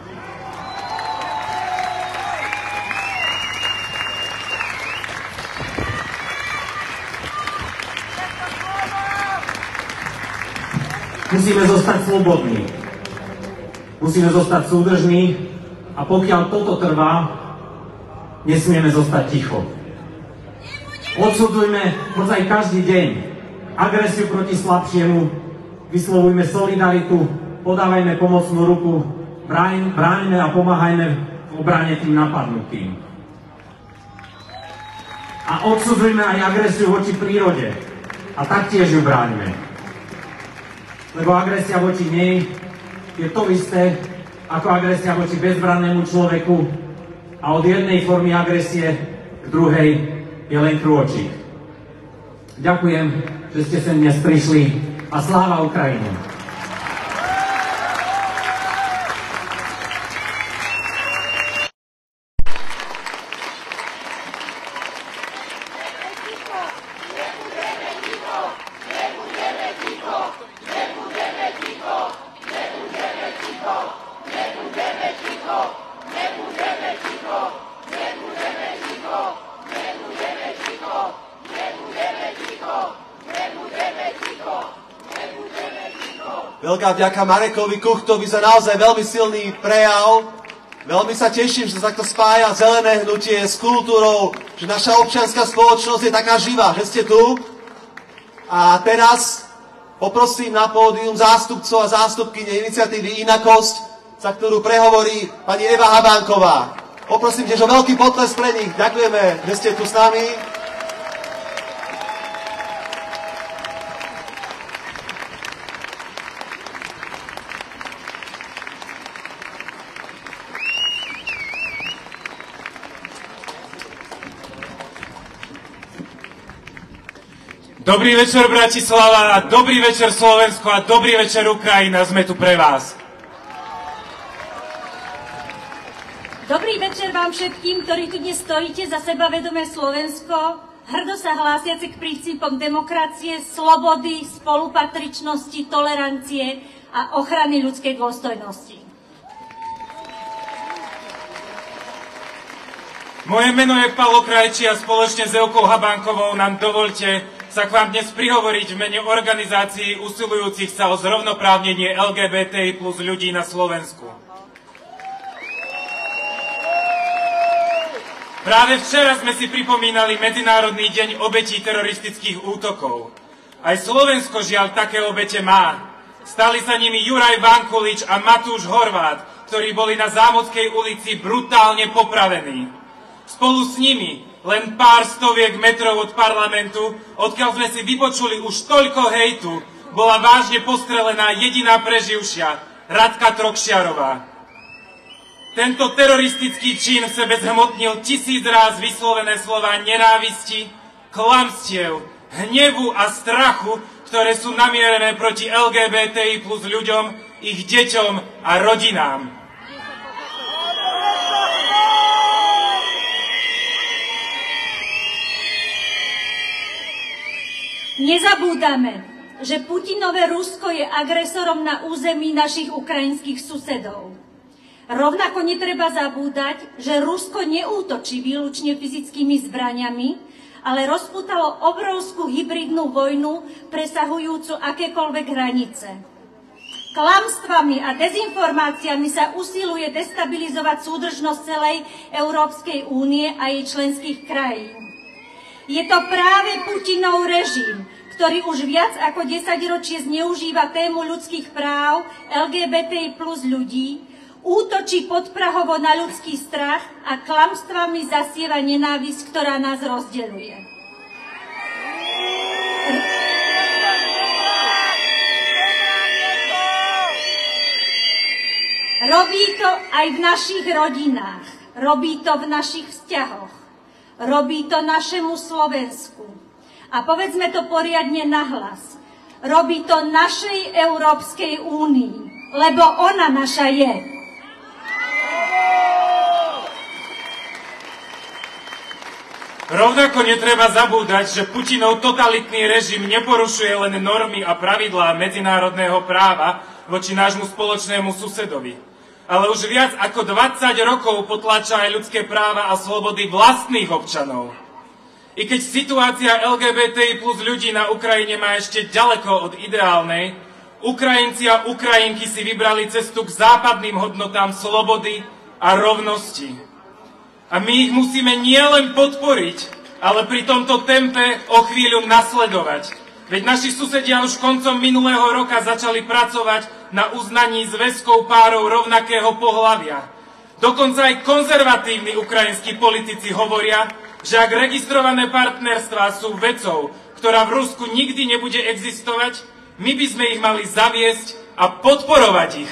Musíme zostať slobodní. Musíme zostať súdržní a pokiaľ toto trvá, nesmieme zostať ticho. Odsudzujme ozaj každý deň agresiu proti slabšiemu, vyslovujme solidaritu, podávajme pomocnú ruku, bráňme a pomáhajme v obrane tým napadnutým. A odsudzujme aj agresiu voči prírode a taktiež ju bráňme. Lebo agresia voči nej je to isté ako agresia voči bezbrannému človeku a od jednej formy agresie k druhej je len krôčik. Ďakujem, že ste sem dnes prišli a sláva Ukrajine! Veľká vďaka Marekovi Kuchtovi za naozaj veľmi silný prejav. Veľmi sa teším, že sa takto spája zelené hnutie s kultúrou, že naša občianská spoločnosť je taká živá, že ste tu. A teraz poprosím na pódium zástupcov a zástupkyne iniciatívy Inakosť, za ktorú prehovorí pani Eva Habánková. Poprosím tiež o veľký potles pre nich. Ďakujeme, že ste tu s nami. Dobrý večer Bratislava, a dobrý večer Slovensko a dobrý večer Ukrajina, sme tu pre vás. Dobrý večer vám všetkým, ktorí tu dnes stojíte za sebavedomé Slovensko, hrdo sa hlásiace k princípom demokracie, slobody, spolupatričnosti, tolerancie a ochrany ľudskej dôstojnosti. Moje meno je Palo Krajčí a spoločne s Evkou Habánkovou nám dovolte sa k vám dnes prihovoriť v mene organizácií usilujúcich sa o zrovnoprávnenie LGBTI plus ľudí na Slovensku. Práve včera sme si pripomínali Medzinárodný deň obetí teroristických útokov. Aj Slovensko žiaľ také obete má. Stali sa nimi Juraj Vankulič a Matúš Horvát, ktorí boli na Zámodskej ulici brutálne popravení. Spolu s nimi len pár stoviek metrov od parlamentu, odkiaľ sme si vypočuli už toľko hejtu, bola vážne postrelená jediná preživšia, Radka Trokšiarová. Tento teroristický čin v sebe zhmotnil 1000 ráz vyslovené slová nenávisti, klamstiev, hnevu a strachu, ktoré sú namierené proti LGBTI plus ľuďom, ich deťom a rodinám. Nezabúdame, že Putinové Rusko je agresorom na území našich ukrajinských susedov. Rovnako netreba zabúdať, že Rusko neútočí výlučne fyzickými zbraniami, ale rozpútalo obrovskú hybridnú vojnu presahujúcu akékoľvek hranice. Klamstvami a dezinformáciami sa usiluje destabilizovať súdržnosť celej Európskej únie a jej členských krajín. Je to práve Putinov režim, ktorý už viac ako 10 ročie zneužíva tému ľudských práv LGBTI plus ľudí, útočí podprahovo na ľudský strach a klamstvami zasieva nenávisť, ktorá nás rozdeľuje. Robí to aj v našich rodinách, robí to v našich vzťahoch, robí to našemu Slovensku. A povedzme to poriadne nahlas. Robí to našej Európskej únii, lebo ona naša je. Rovnako netreba zabúdať, že Putinov totalitný režim neporušuje len normy a pravidlá medzinárodného práva voči nášmu spoločnému susedovi, ale už viac ako 20 rokov potláča aj ľudské práva a slobody vlastných občanov. I keď situácia LGBTI plus ľudí na Ukrajine má ešte ďaleko od ideálnej, Ukrajinci a Ukrajinky si vybrali cestu k západným hodnotám slobody a rovnosti. A my ich musíme nielen podporiť, ale pri tomto tempe o chvíľu nasledovať. Veď naši susedia už koncom minulého roka začali pracovať na uznaní zväzkov párov rovnakého pohlavia. Dokonca aj konzervatívni ukrajinskí politici hovoria, že ak registrované partnerstvá sú vecou, ktorá v Rusku nikdy nebude existovať, my by sme ich mali zaviesť a podporovať ich.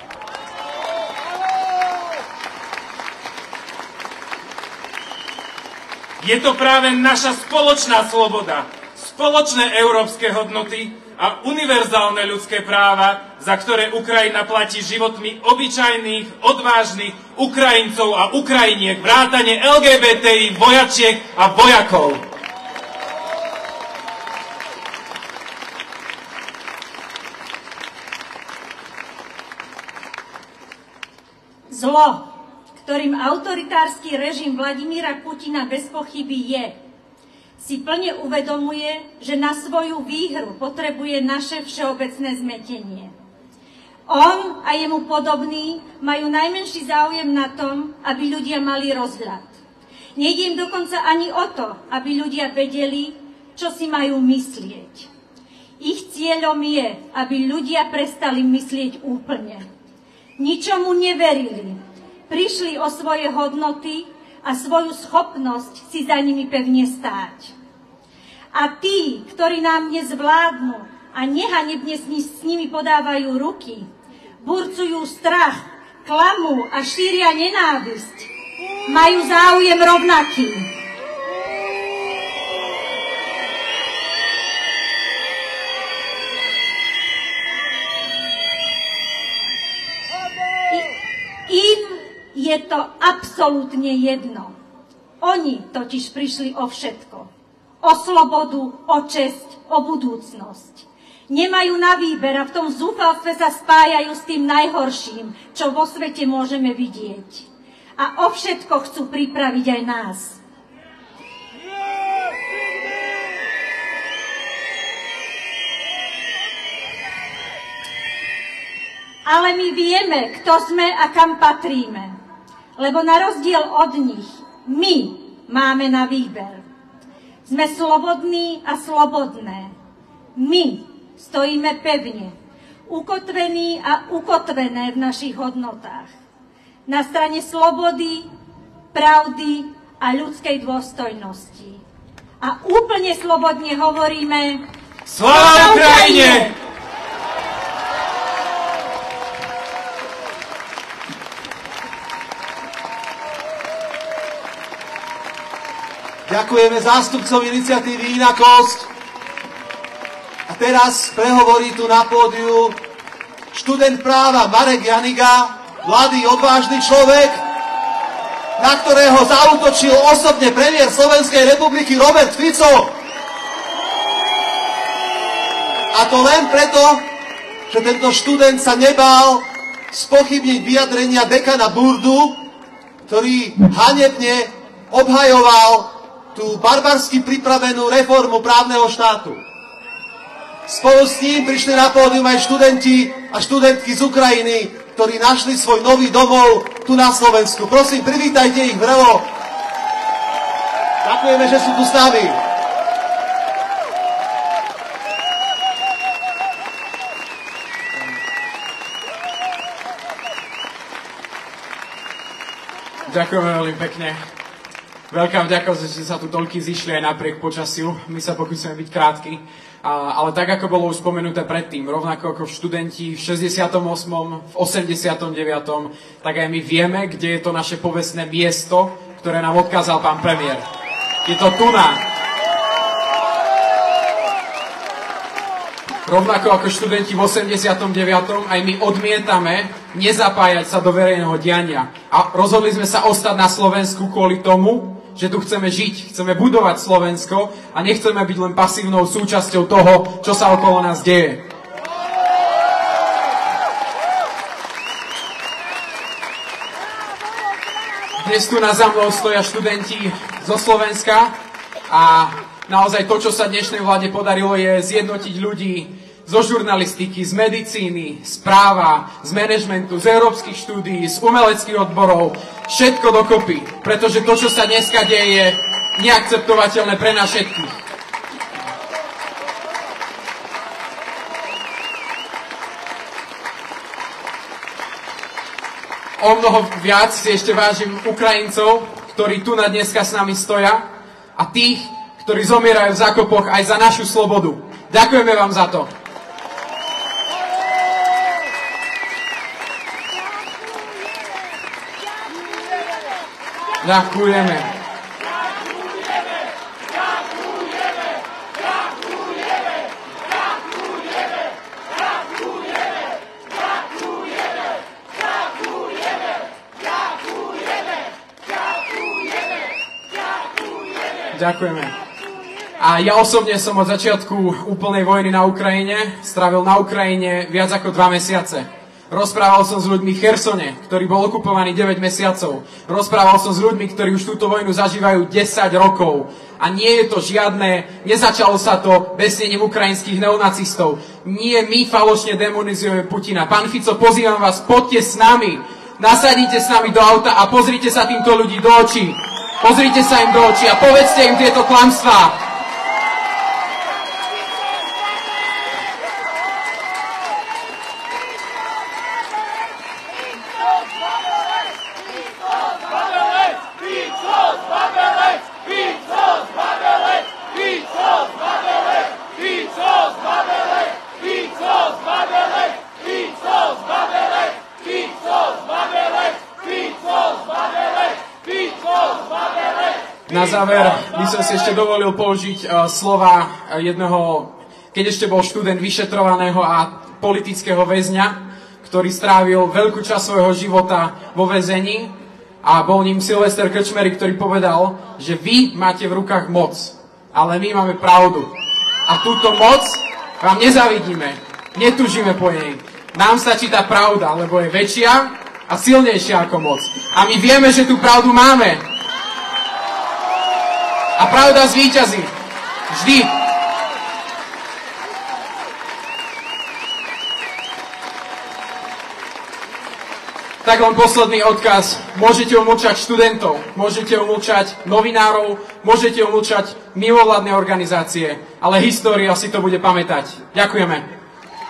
Je to práve naša spoločná sloboda, spoločné európske hodnoty a univerzálne ľudské práva, za ktoré Ukrajina platí životmi obyčajných, odvážnych Ukrajincov a Ukrajiniek, vrátane LGBTI, vojačiek a vojakov. Zlo, ktorým autoritársky režim Vladimíra Putina bez pochyby je, si plne uvedomuje, že na svoju výhru potrebuje naše všeobecné zmätenie. On a jemu podobní majú najmenší záujem na tom, aby ľudia mali rozhľad. Nejde im dokonca ani o to, aby ľudia vedeli, čo si majú myslieť. Ich cieľom je, aby ľudia prestali myslieť úplne. Ničomu neverili, prišli o svoje hodnoty a svoju schopnosť si za nimi pevne stáť. A tí, ktorí nám dnes vládnu a nehanebne s nimi podávajú ruky, burcujú strach, klamú a šíria nenávisť, majú záujem rovnaký. Im je to absolútne jedno. Oni totiž prišli o všetko. O slobodu, o česť, o budúcnosť. Nemajú na výber a v tom zúfalstve sa spájajú s tým najhorším, čo vo svete môžeme vidieť. A o všetko chcú pripraviť aj nás. Ale my vieme, kto sme a kam patríme. Lebo na rozdiel od nich, my máme na výber. Sme slobodní a slobodné. My stojíme pevne, ukotvení a ukotvené v našich hodnotách. Na strane slobody, pravdy a ľudskej dôstojnosti. A úplne slobodne hovoríme: Sláva Ukrajine! Ďakujeme zástupcom iniciatívy Inakosť. A teraz prehovorí tu na pódiu študent práva Marek Janiga, mladý, odvážny človek, na ktorého zaútočil osobne premiér Slovenskej republiky Robert Fico. A to len preto, že tento študent sa nebál spochybniť vyjadrenia dekana Burdu, ktorý hanebne obhajoval tú barbarsky pripravenú reformu právneho štátu. Spolu s ním prišli na pódium aj študenti a študentky z Ukrajiny, ktorí našli svoj nový domov tu na Slovensku. Prosím, privítajte ich vrelo. Ďakujeme, že sú tu s nami. Ďakujeme veľmi pekne. Veľká vďaka, že ste sa tu toľky zišli aj napriek počasiu. My sa pokúsime byť krátky. Ale tak, ako bolo už spomenuté predtým, rovnako ako študenti v 68., v 89., tak aj my vieme, kde je to naše povestné miesto, ktoré nám odkázal pán premiér. Je to tuná. Rovnako ako študenti v 89., aj my odmietame nezapájať sa do verejného diania. A rozhodli sme sa ostať na Slovensku kvôli tomu, že tu chceme žiť, chceme budovať Slovensko a nechceme byť len pasívnou súčasťou toho, čo sa okolo nás deje. Dnes tu za mnou stoja študenti zo Slovenska a naozaj to, čo sa dnešnej vláde podarilo, je zjednotiť ľudí zo žurnalistiky, z medicíny, z práva, z manažmentu, z európskych štúdií, z umeleckých odborov, všetko dokopy. Pretože to, čo sa dneska deje, je neakceptovateľné pre nás všetkých. O mnoho viac si ešte vážim Ukrajincov, ktorí tu na dneska s nami stoja a tých, ktorí zomierajú v zákopoch aj za našu slobodu. Ďakujeme vám za to. Ďakujeme. Ďakujeme. A ja osobne som od začiatku úplnej vojny na Ukrajine strávil na Ukrajine viac ako 2 mesiace. Rozprával som s ľuďmi v Chersone, ktorý bol okupovaný 9 mesiacov. Rozprával som s ľuďmi, ktorí už túto vojnu zažívajú 10 rokov. A nie je to žiadne, nezačalo sa to besnením ukrajinských neonacistov. Nie, my falošne demonizujeme Putina. Pán Fico, pozývam vás, poďte s nami. Nasadnite s nami do auta a pozrite sa týmto ľudí do očí. Pozrite sa im do očí a povedzte im tieto klamstvá. Na záver by som si ešte dovolil použiť slova jedného, keď ešte bol študent vyšetrovaného a politického väzňa, ktorý strávil veľkú časť svojho života vo väzení a bol ním Silvester Krčmery, ktorý povedal, že vy máte v rukách moc, ale my máme pravdu. A túto moc vám nezavidíme, netužíme po nej. Nám stačí tá pravda, lebo je väčšia a silnejšia ako moc. A my vieme, že tú pravdu máme. A pravda zvíťazí. Vždy. Tak len posledný odkaz. Môžete umlčať študentov, môžete umlčať novinárov, môžete umlčať mimovládne organizácie, ale história si to bude pamätať. Ďakujeme.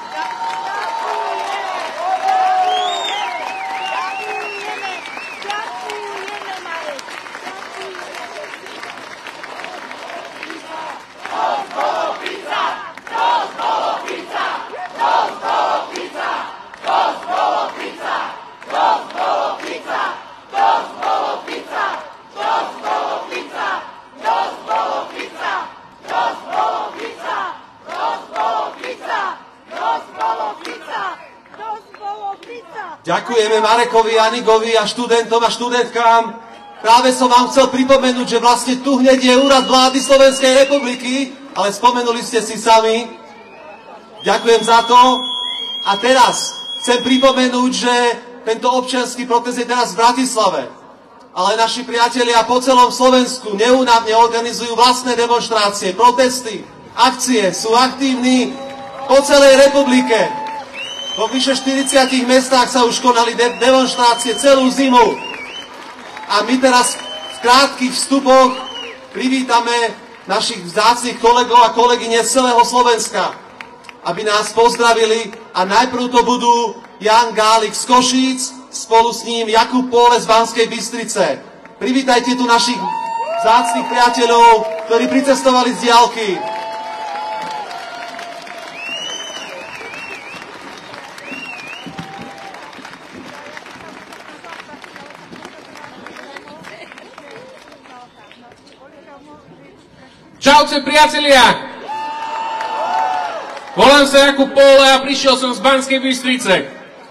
Ďakujeme Marekovi, Anigovi a študentom a študentkám. Práve som vám chcel pripomenúť, že vlastne tu hneď je úrad vlády Slovenskej republiky, ale spomenuli ste si sami. Ďakujem za to. A teraz chcem pripomenúť, že tento občiansky protest je teraz v Bratislave. Ale naši priatelia po celom Slovensku neúnavne organizujú vlastné demonštrácie, protesty, akcie, sú aktívni po celej republike. Vo vyše 40 mestách sa už konali demonštrácie celú zimu. A my teraz v krátkych vstupoch privítame našich vzácnych kolegov a kolegyne z celého Slovenska, aby nás pozdravili a najprv to budú Jan Gálik z Košíc, spolu s ním Jakub Póle z Banskej Bystrice. Privítajte tu našich vzácnych priateľov, ktorí pricestovali z diaľky. Čaute, priatelia! Volám sa Jakub Póle a prišiel som z Banskej Bystrice.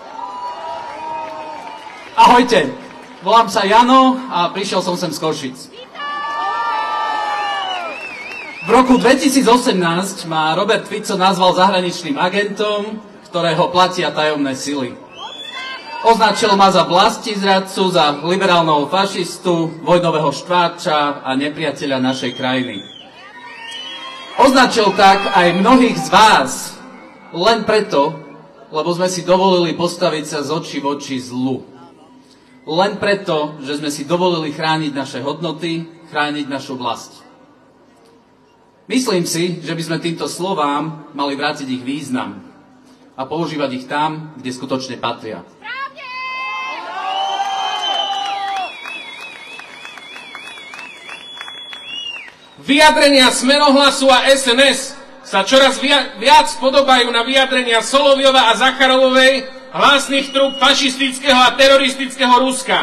Ahojte, volám sa Jano a prišiel som sem z Košic. V roku 2018 ma Robert Fico nazval zahraničným agentom, ktorého platia tajomné sily. Označil ma za vlastizradcu, za liberálneho fašistu, vojnového štváča a nepriateľa našej krajiny. Označil tak aj mnohých z vás len preto, lebo sme si dovolili postaviť sa z očí v oči zlu. Len preto, že sme si dovolili chrániť naše hodnoty, chrániť našu vlast. Myslím si, že by sme týmto slovám mali vrátiť ich význam a používať ich tam, kde skutočne patria. Vyjadrenia Smerohlasu a SNS sa čoraz viac podobajú na vyjadrenia Soloviova a Zacharovovej, hlasných trúb fašistického a teroristického Ruska.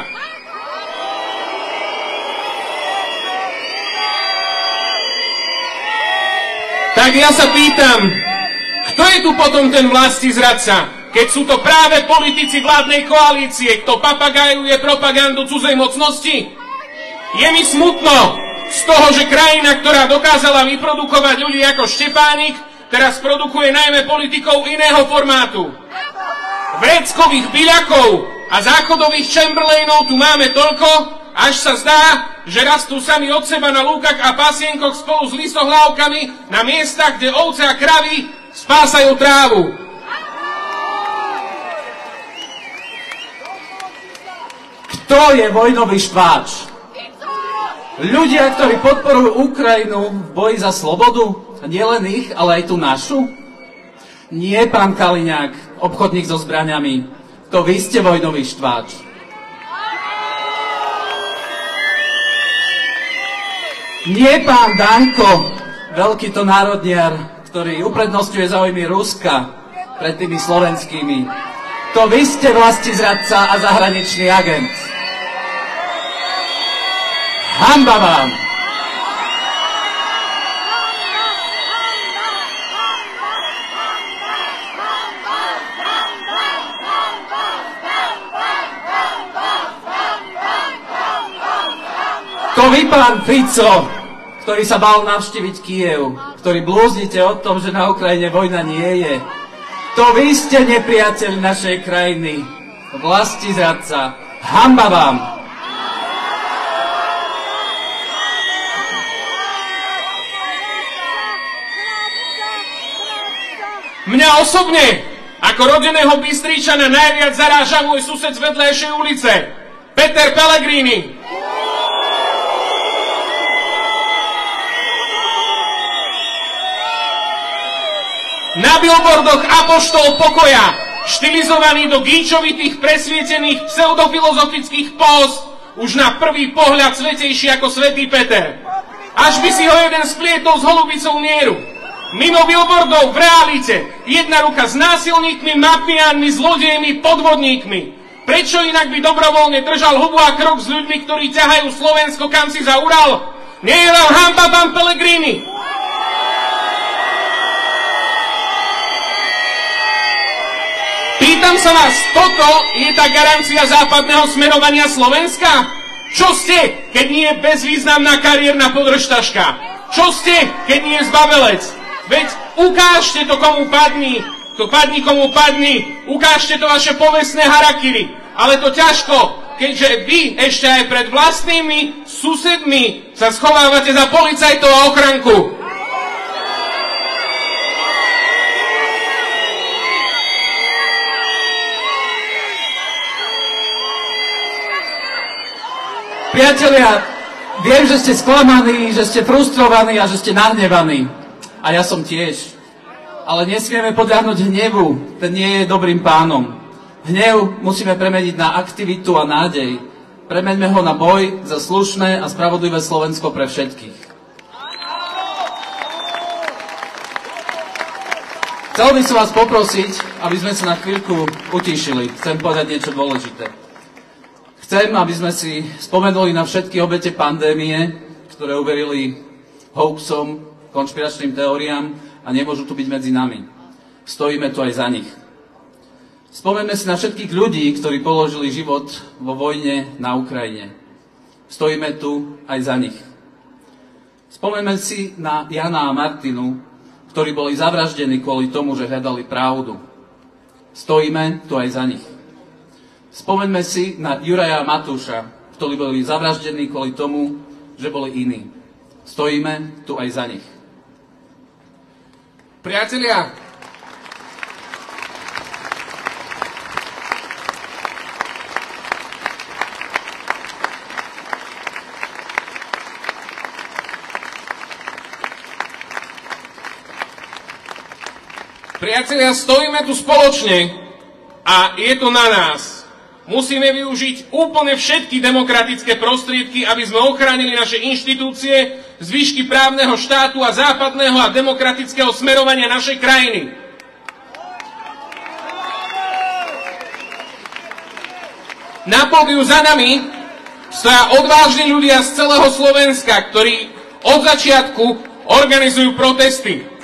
Tak ja sa pýtam, kto je tu potom ten vlastizradca, keď sú to práve politici vládnej koalície, kto papagajuje propagandu cudzej mocnosti? Je mi smutno z toho, že krajina, ktorá dokázala vyprodukovať ľudí ako Štepánik, teraz produkuje najmä politikov iného formátu. Vreckových byľakov a záchodových Chamberlainov tu máme toľko, až sa zdá, že rastú sami od seba na lúkach a pasienkoch spolu s listohlávkami na miestach, kde ovce a kravy spásajú trávu. Kto je vojnový štváč? Ľudia, ktorí podporujú Ukrajinu v boji za slobodu? Nie len ich, ale aj tú našu? Nie, pán Kaliňák, obchodník so zbraňami. To vy ste vojnový štváč. Nie, pán Danko, veľký to národniar, ktorý uprednostňuje záujmy Ruska pred tými slovenskými. To vy ste vlastizradca a zahraničný agent. Hanba vám! To vy, pán Fico, ktorý sa bál navštíviť Kyjev, ktorý blúznite o tom, že na Ukrajine vojna nie je. To vy ste nepriateľ našej krajiny. Vlastizradca. Hanba vám! Mňa osobne, ako rodeného Bystričana, najviac zaráža môj sused z vedlejšej ulice, Peter Pellegrini. Na billboardoch apoštol pokoja, štilizovaný do gíčovitých presvietených pseudofilozofických póz, už na prvý pohľad svetejší ako svätý Peter. Až by si ho jeden splietol s holubicou mieru. Mimo billboardov v realite, jedna ruka s násilníkmi, mafiánmi, zlodejmi, podvodníkmi. Prečo inak by dobrovoľne držal hubu a krok s ľuďmi, ktorí ťahajú Slovensko kam si za Ural? Nie je vám hanba, pán Pellegrini? Pýtam sa vás, toto je tá garancia západného smerovania Slovenska? Čo ste, keď nie je bezvýznamná kariérna podržtaška? Čo ste, keď nie je zbabelec? Veď ukážte to, komu padni. To padni, komu padni. Ukážte to vaše povestné harakiri. Ale to ťažko, keďže vy ešte aj pred vlastnými susedmi sa schovávate za policajtov a ochranku. Priatelia, Viem, že ste sklamaní, že ste frustrovaní a že ste nahnevaní. A ja som tiež. Ale nesmieme podľahnúť hnevu, ten nie je dobrým pánom. Hnev musíme premeniť na aktivitu a nádej. Premeňme ho na boj za slušné a spravodlivé Slovensko pre všetkých. Chcel by som vás poprosiť, aby sme sa na chvíľku utíšili. Chcem povedať niečo dôležité. Chcem, aby sme si spomenuli na všetky obete pandémie, ktoré uverili hoaxom, konšpiračným teóriám a nemôžu tu byť medzi nami. Stojíme tu aj za nich. Spomeňme si na všetkých ľudí, ktorí položili život vo vojne na Ukrajine. Stojíme tu aj za nich. Spomeňme si na Jana a Martinu, ktorí boli zavraždení kvôli tomu, že hľadali pravdu. Stojíme tu aj za nich. Spomeňme si na Juraja a Matúša, ktorí boli zavraždení kvôli tomu, že boli iní. Stojíme tu aj za nich. Priatelia, stojíme tu spoločne a je to na nás. Musíme využiť úplne všetky demokratické prostriedky, aby sme ochránili naše inštitúcie, zvyšky právneho štátu a západného a demokratického smerovania našej krajiny. Na pódiu za nami stoja odvážni ľudia z celého Slovenska, ktorí od začiatku organizujú protesty.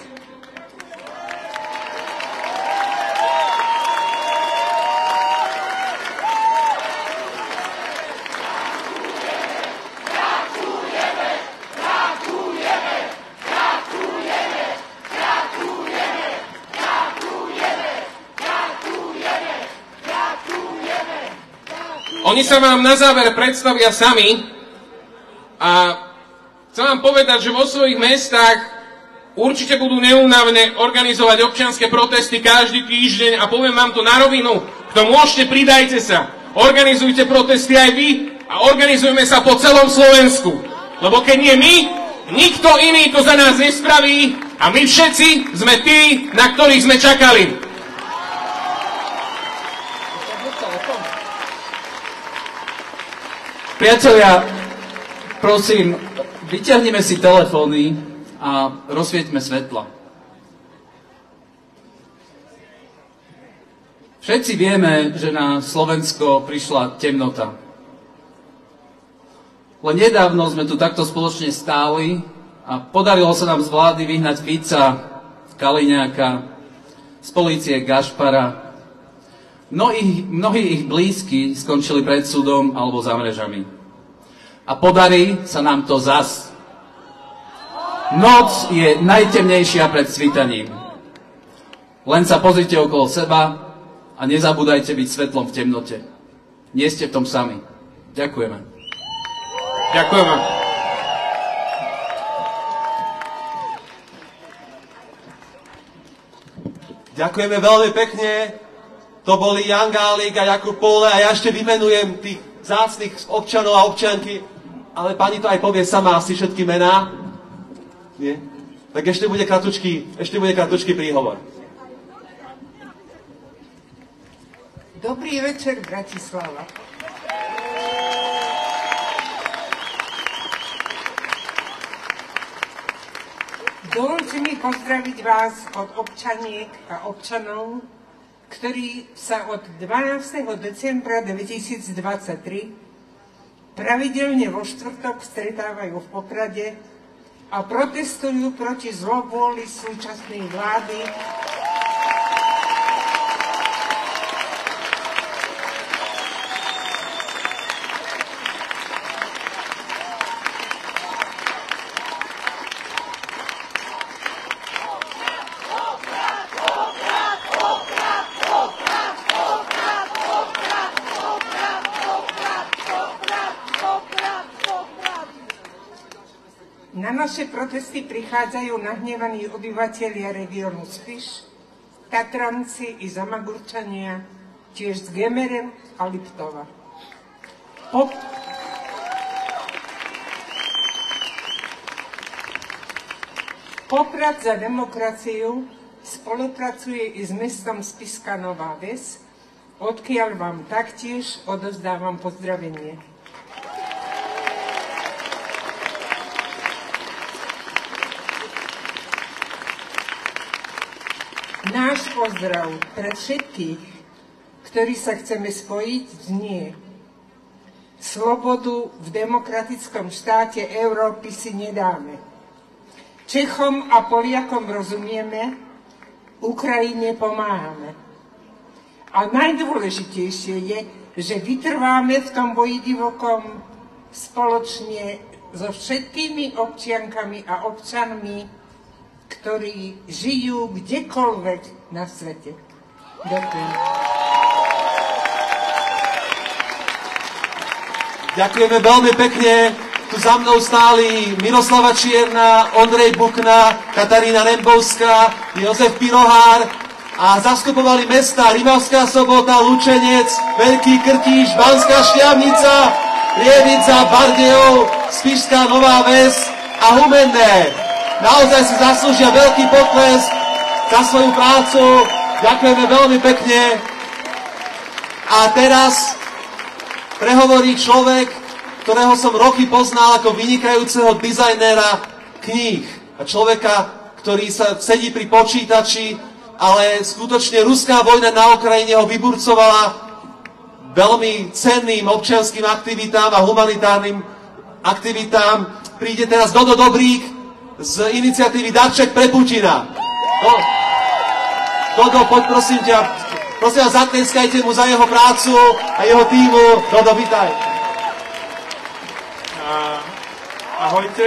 Oni sa vám na záver predstavia sami a chcem vám povedať, že vo svojich mestách určite budú neúnavne organizovať občianske protesty každý týždeň a poviem vám to na rovinu, kto môžete, pridajte sa. Organizujte protesty aj vy a organizujme sa po celom Slovensku. Lebo keď nie my, nikto iný to za nás nespraví a my všetci sme tí, na ktorých sme čakali. Priatelia, prosím, vyťahnime si telefóny a rozsvieťme svetla. Všetci vieme, že na Slovensko prišla temnota. Len nedávno sme tu takto spoločne stáli a podarilo sa nám z vlády vyhnať Fica, Kaliňáka, z polície Gašpara. Mnohí ich blízki skončili pred súdom alebo za mrežami. A podarí sa nám to zas. Noc je najtemnejšia pred svítaním. Len sa pozrite okolo seba a nezabúdajte byť svetlom v temnote. Nie ste v tom sami. Ďakujeme. Ďakujeme. Ďakujeme veľmi pekne. To boli Jan Gálik a Jakub Pohle a ja ešte vymenujem tých vzácnych občanov a občianky, ale pani to aj povie sama asi všetky mená. Nie? Tak ešte bude kratučký príhovor. Dobrý večer, Bratislava. Dovoľte mi pozdraviť vás od občaniek a občanov, ktorí sa od 12. decembra 2023 pravidelne vo štvrtok stretávajú v Poprade a protestujú proti zlobôli súčasnej vlády Na naše protesty prichádzajú nahnevaní obyvatelia regiónu Spiš, Tatranci i Zamagurčania, tiež z Gemeru a Liptova. Poprad za demokraciu spolupracuje i s mestom Spišská Nová Ves, odkiaľ vám taktiež odovzdávam pozdravenie. Náš pozdrav pre všetkých, ktorí sa chceme spojiť, znie: slobodu v demokratickom štáte Európy si nedáme. Čechom a Poliakom rozumieme, Ukrajine pomáhame. A najdôležitejšie je, že vytrváme v tom boji divokom spoločne so všetkými občiankami a občanmi, ktorí žijú kdekoľvek na svete. Ďakujem. Ďakujeme veľmi pekne. Tu za mnou stáli Miroslava Čierna, Ondrej Bukna, Katarína Nembovská, Jozef Pirohár a zastupovali mesta Rimavská Sobota, Lučenec, Veľký Krtíš, Banská Štiavnica, Prievidza, Bardejov, Spišská Nová Ves a Humenné. Naozaj si zaslúžia veľký potlesk za svoju prácu. Ďakujeme veľmi pekne. A teraz prehovorí človek, ktorého som roky poznal ako vynikajúceho dizajnéra kníh a človeka, ktorý sa sedí pri počítači, ale skutočne ruská vojna na Ukrajine ho vyburcovala veľmi cenným občianským aktivitám a humanitárnym aktivitám. Príde teraz Dodo Dobrík z iniciatívy Darček pre Putina. Dodo, poď prosím ťa, prosím vás, zatleskajte mu za jeho prácu a jeho týmu. Dodo, vítaj. Ahojte.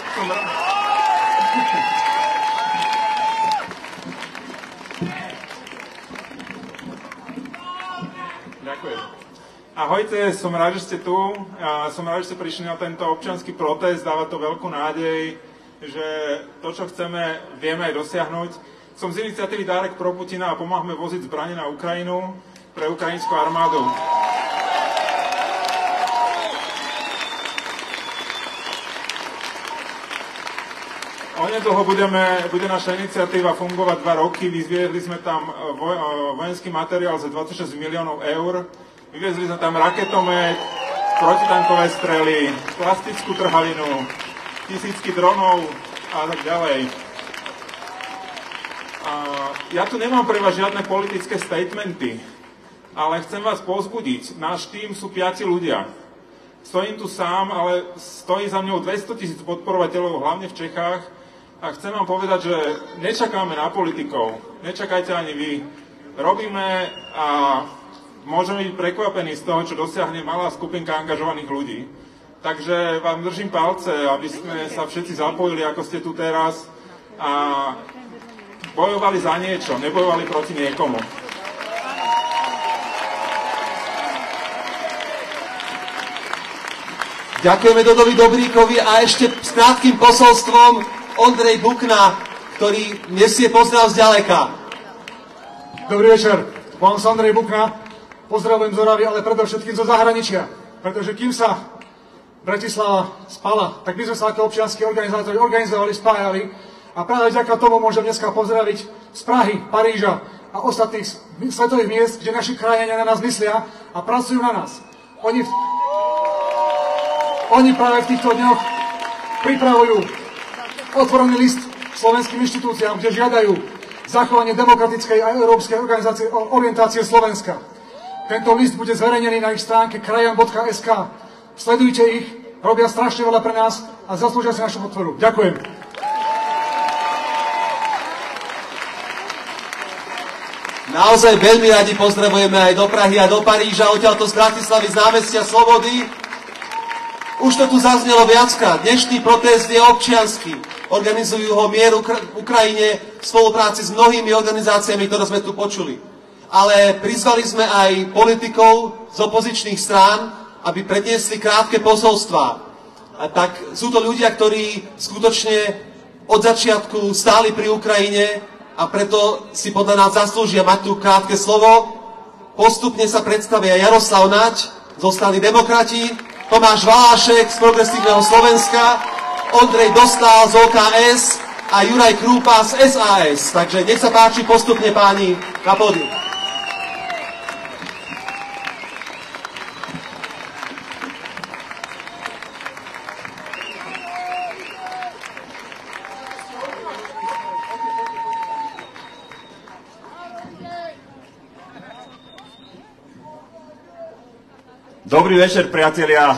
Ďakujem. Ahojte, som rád, že ste tu. Som rád, že ste prišli na tento občiansky protest. Dáva to veľkú nádej, že to, čo chceme, vieme aj dosiahnuť. Som z iniciatívy Dárek pro Putina a pomáhame voziť zbrane na Ukrajinu pre ukrajinskú armádu. Onedlho bude naša iniciatíva fungovať 2 roky. Vyviezli sme tam vojenský materiál za 26 miliónov eur. Vyviezli sme tam raketomet, protitankové strely, plastickú trhalinu, tisícky dronov a tak ďalej. Ja tu nemám pre vás žiadne politické statementy, ale chcem vás povzbudiť. Náš tím sú 5 ľudia. Stojím tu sám, ale stojí za mňou 200 000 podporovateľov, hlavne v Čechách. A chcem vám povedať, že nečakáme na politikov, nečakajte ani vy. Robíme a môžeme byť prekvapení z toho, čo dosiahne malá skupinka angažovaných ľudí. Takže vám držím palce, aby sme sa všetci zapojili, ako ste tu teraz, a bojovali za niečo, nebojovali proti niekomu. Ďakujeme Dodovi Dobríkovi a ešte s krátkým posolstvom Ondrej Bukna, ktorý nesie pozdrav zďaleka. Dobrý večer, volám sa Ondrej Bukna, pozdravujem z Oravy, ale predovšetkým zo zahraničia, pretože kým sa Bratislava spala, tak my sme sa ako občianski organizátori organizovali, spájali a práve vďaka tomu môžem dneska pozdraviť z Prahy, Paríža a ostatných svetových miest, kde naši krajania na nás myslia a pracujú na nás. Oni práve v týchto dňoch pripravujú otvorený list slovenským inštitúciám, kde žiadajú zachovanie demokratickej a európskej orientácie Slovenska. Tento list bude zverejnený na ich stránke krajan.sk. Sledujte ich, robia strašne veľa pre nás a zaslúžia si našu podporu. Ďakujem. Naozaj veľmi radi pozdravujeme aj do Prahy a do Paríža, odtiaľto z Bratislavy, z námestia Slobody. Už to tu zaznelo viackrát. Dnešný protest je občiansky. Organizujú ho Mier Ukrajine v spolupráci s mnohými organizáciami, ktoré sme tu počuli. Ale prizvali sme aj politikov z opozičných strán, aby predniesli krátke posolstvá. A tak sú to ľudia, ktorí skutočne od začiatku stáli pri Ukrajine a preto si podľa nás zaslúžia mať tu krátke slovo. Postupne sa predstavia Jaroslav Naď zo strany Demokrati, Tomáš Valášek z Progresívneho Slovenska, Ondrej Dostál z OKS a Juraj Krúpa z SAS. Takže nech sa páči postupne páni na pódium. Dobrý večer, priatelia.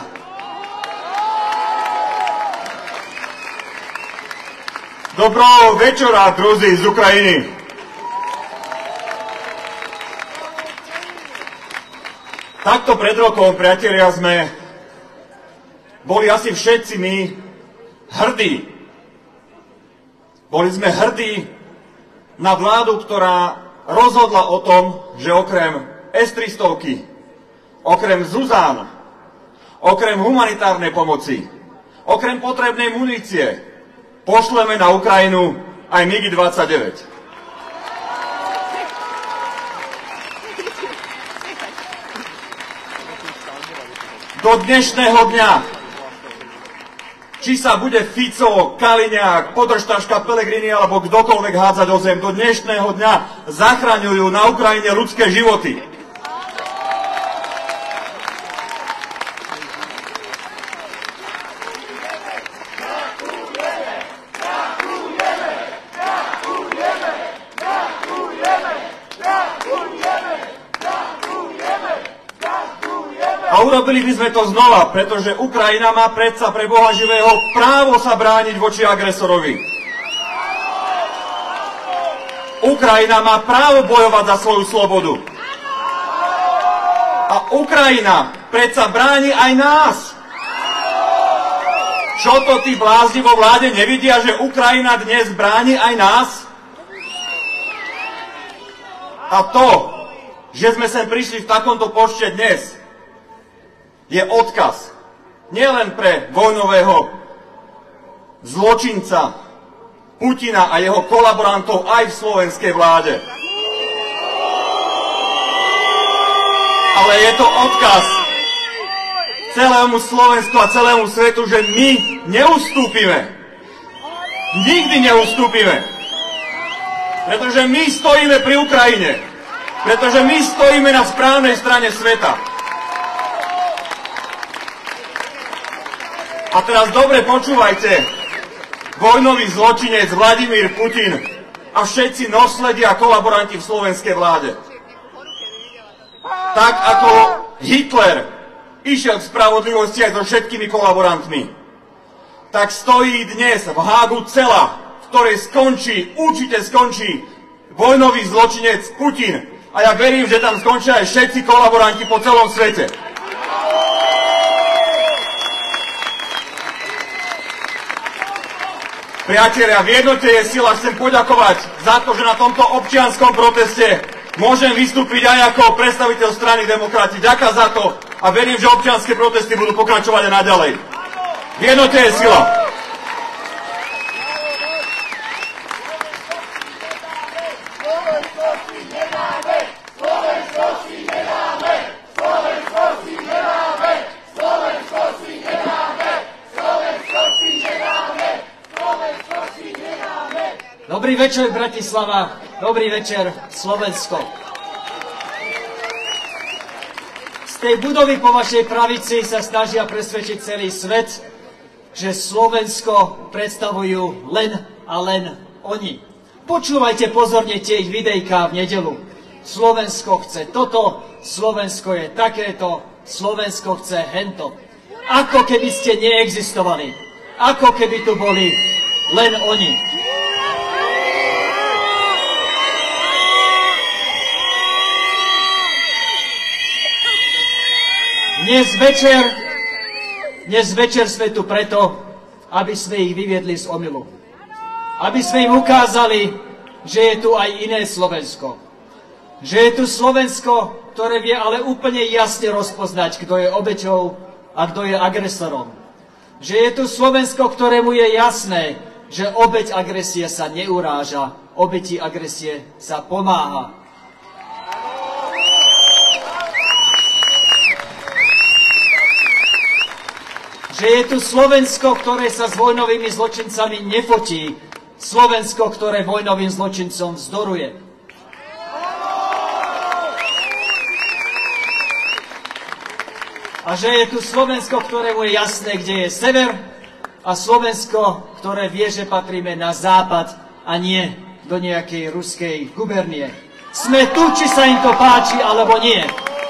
Dobro večera, druzi z Ukrajiny. Takto pred rokom, priatelia, sme boli asi všetci my hrdí. Boli sme hrdí na vládu, ktorá rozhodla o tom, že okrem S-300, okrem Zuzán, okrem humanitárnej pomoci, okrem potrebnej munície, pošleme na Ukrajinu aj MiG-29. Do dnešného dňa, či sa bude Fico, Kaliňák, podržtaška Pellegrini alebo kdokoľvek hádzať o zem, do dnešného dňa zachraňujú na Ukrajine ľudské životy. A urobili by sme to znova, pretože Ukrajina má predsa pre Boha živého právo sa brániť voči agresorovi. Ukrajina má právo bojovať za svoju slobodu. A Ukrajina predsa bráni aj nás. Čo to tí blázni vo vláde nevidia, že Ukrajina dnes bráni aj nás? A to, že sme sem prišli v takomto počte dnes, je odkaz nielen pre vojnového zločinca Putina a jeho kolaborantov aj v slovenskej vláde. Ale je to odkaz celému Slovensku a celému svetu, že my neustúpime. Nikdy neustúpime. Pretože my stojíme pri Ukrajine. Pretože my stojíme na správnej strane sveta. A teraz dobre počúvajte, vojnový zločinec Vladimír Putin a všetci nosledi a kolaboranti v slovenskej vláde. Tak ako Hitler išiel k spravodlivosti aj so všetkými kolaborantmi, tak stojí dnes v Hágu cela, v ktorej určite skončí vojnový zločinec Putin. A ja verím, že tam skončia aj všetci kolaboranti po celom svete. Priatelia, v jednote je sila. Chcem poďakovať za to, že na tomto občianskom proteste môžem vystúpiť aj ako predstaviteľ strany Demokrati. Ďakujem za to a verím, že občianske protesty budú pokračovať aj naďalej. V jednote je sila. Dobrý večer, Bratislava. Dobrý večer, Slovensko. Z tej budovy po vašej pravici sa snažia presvedčiť celý svet, že Slovensko predstavujú len a len oni. Počúvajte pozorne tie ich videjká v nedeľu. Slovensko chce toto, Slovensko je takéto, Slovensko chce hento. Ako keby ste neexistovali. Ako keby tu boli len oni. Dnes večer sme tu preto, aby sme ich vyviedli z omylu. Aby sme im ukázali, že je tu aj iné Slovensko. Že je tu Slovensko, ktoré vie ale úplne jasne rozpoznať, kto je obeťou a kto je agresorom. Že je tu Slovensko, ktorému je jasné, že obeť agresie sa neuráža, obeti agresie sa pomáha. Že je tu Slovensko, ktoré sa s vojnovými zločincami nefotí. Slovensko, ktoré vojnovým zločincom vzdoruje. A že je tu Slovensko, ktorému je jasné, kde je sever, a Slovensko, ktoré vie, že patríme na západ a nie do nejakej ruskej gubernie. Sme tu, či sa im to páči, alebo nie.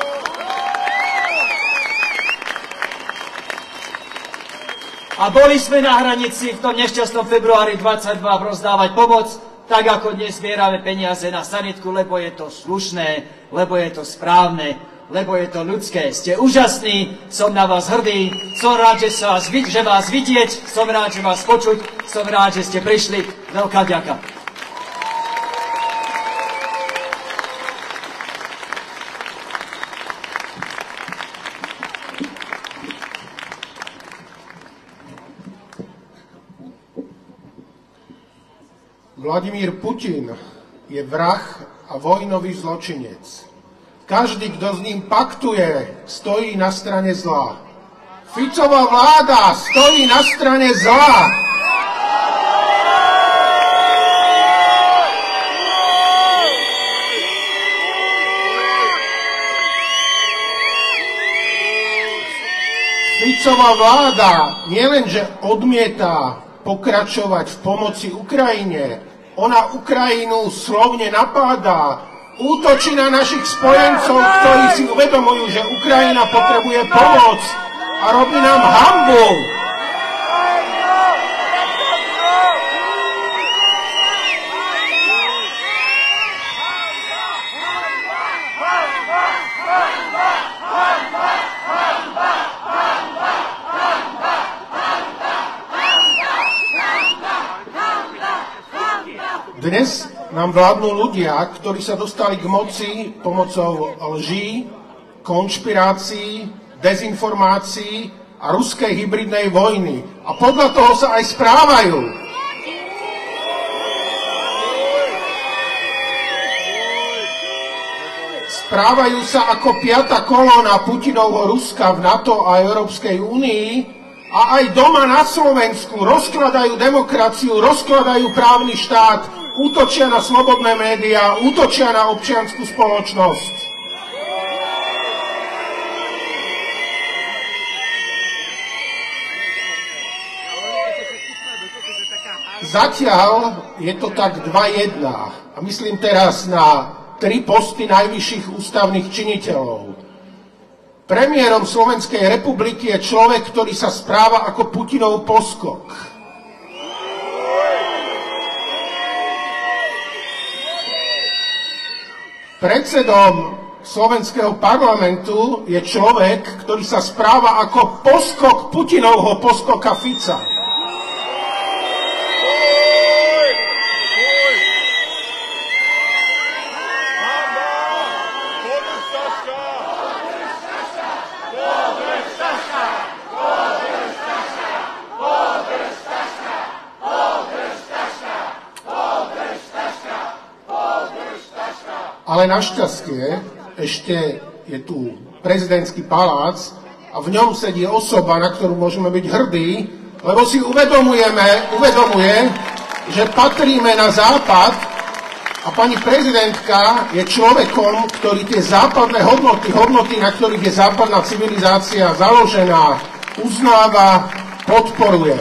A boli sme na hranici v tom nešťastnom februári 22 rozdávať pomoc, tak ako dnes zbierame peniaze na sanitku, lebo je to slušné, lebo je to správne, lebo je to ľudské. Ste úžasní, som na vás hrdý, som rád, že vás vidieť, som rád, že vás počuť, som rád, že ste prišli. Veľká vďaka. Vladimír Putin je vrah a vojnový zločinec. Každý, kto s ním paktuje, stojí na strane zla. Ficová vláda stojí na strane zla. Ficová vláda nielenže odmieta pokračovať v pomoci Ukrajine, ona Ukrajinu slovne napádá, útočí na našich spojencov, ktorí si uvedomujú, že Ukrajina potrebuje pomoc a robí nám hanbu. Dnes nám vládnu ľudia, ktorí sa dostali k moci pomocou lží, konšpirácií, dezinformácií a ruskej hybridnej vojny. A podľa toho sa aj správajú. Správajú sa ako piata kolóna Putinovho Ruska v NATO a Európskej únii, a aj doma na Slovensku rozkladajú demokraciu, rozkladajú právny štát, útočia na slobodné médiá, útočia na občiansku spoločnosť. Zatiaľ je to tak 2:1. A myslím teraz na 3 posty najvyšších ústavných činiteľov. Premiérom Slovenskej republiky je človek, ktorý sa správa ako Putinov poskok. Predsedom slovenského parlamentu je človek, ktorý sa správa ako poskok Putinovho poskoka Fica. Ale našťastie ešte je tu prezidentský palác a v ňom sedí osoba, na ktorú môžeme byť hrdí, lebo si uvedomuje, že patríme na západ a pani prezidentka je človekom, ktorý tie západné hodnoty, na ktorých je západná civilizácia založená, uznáva, podporuje.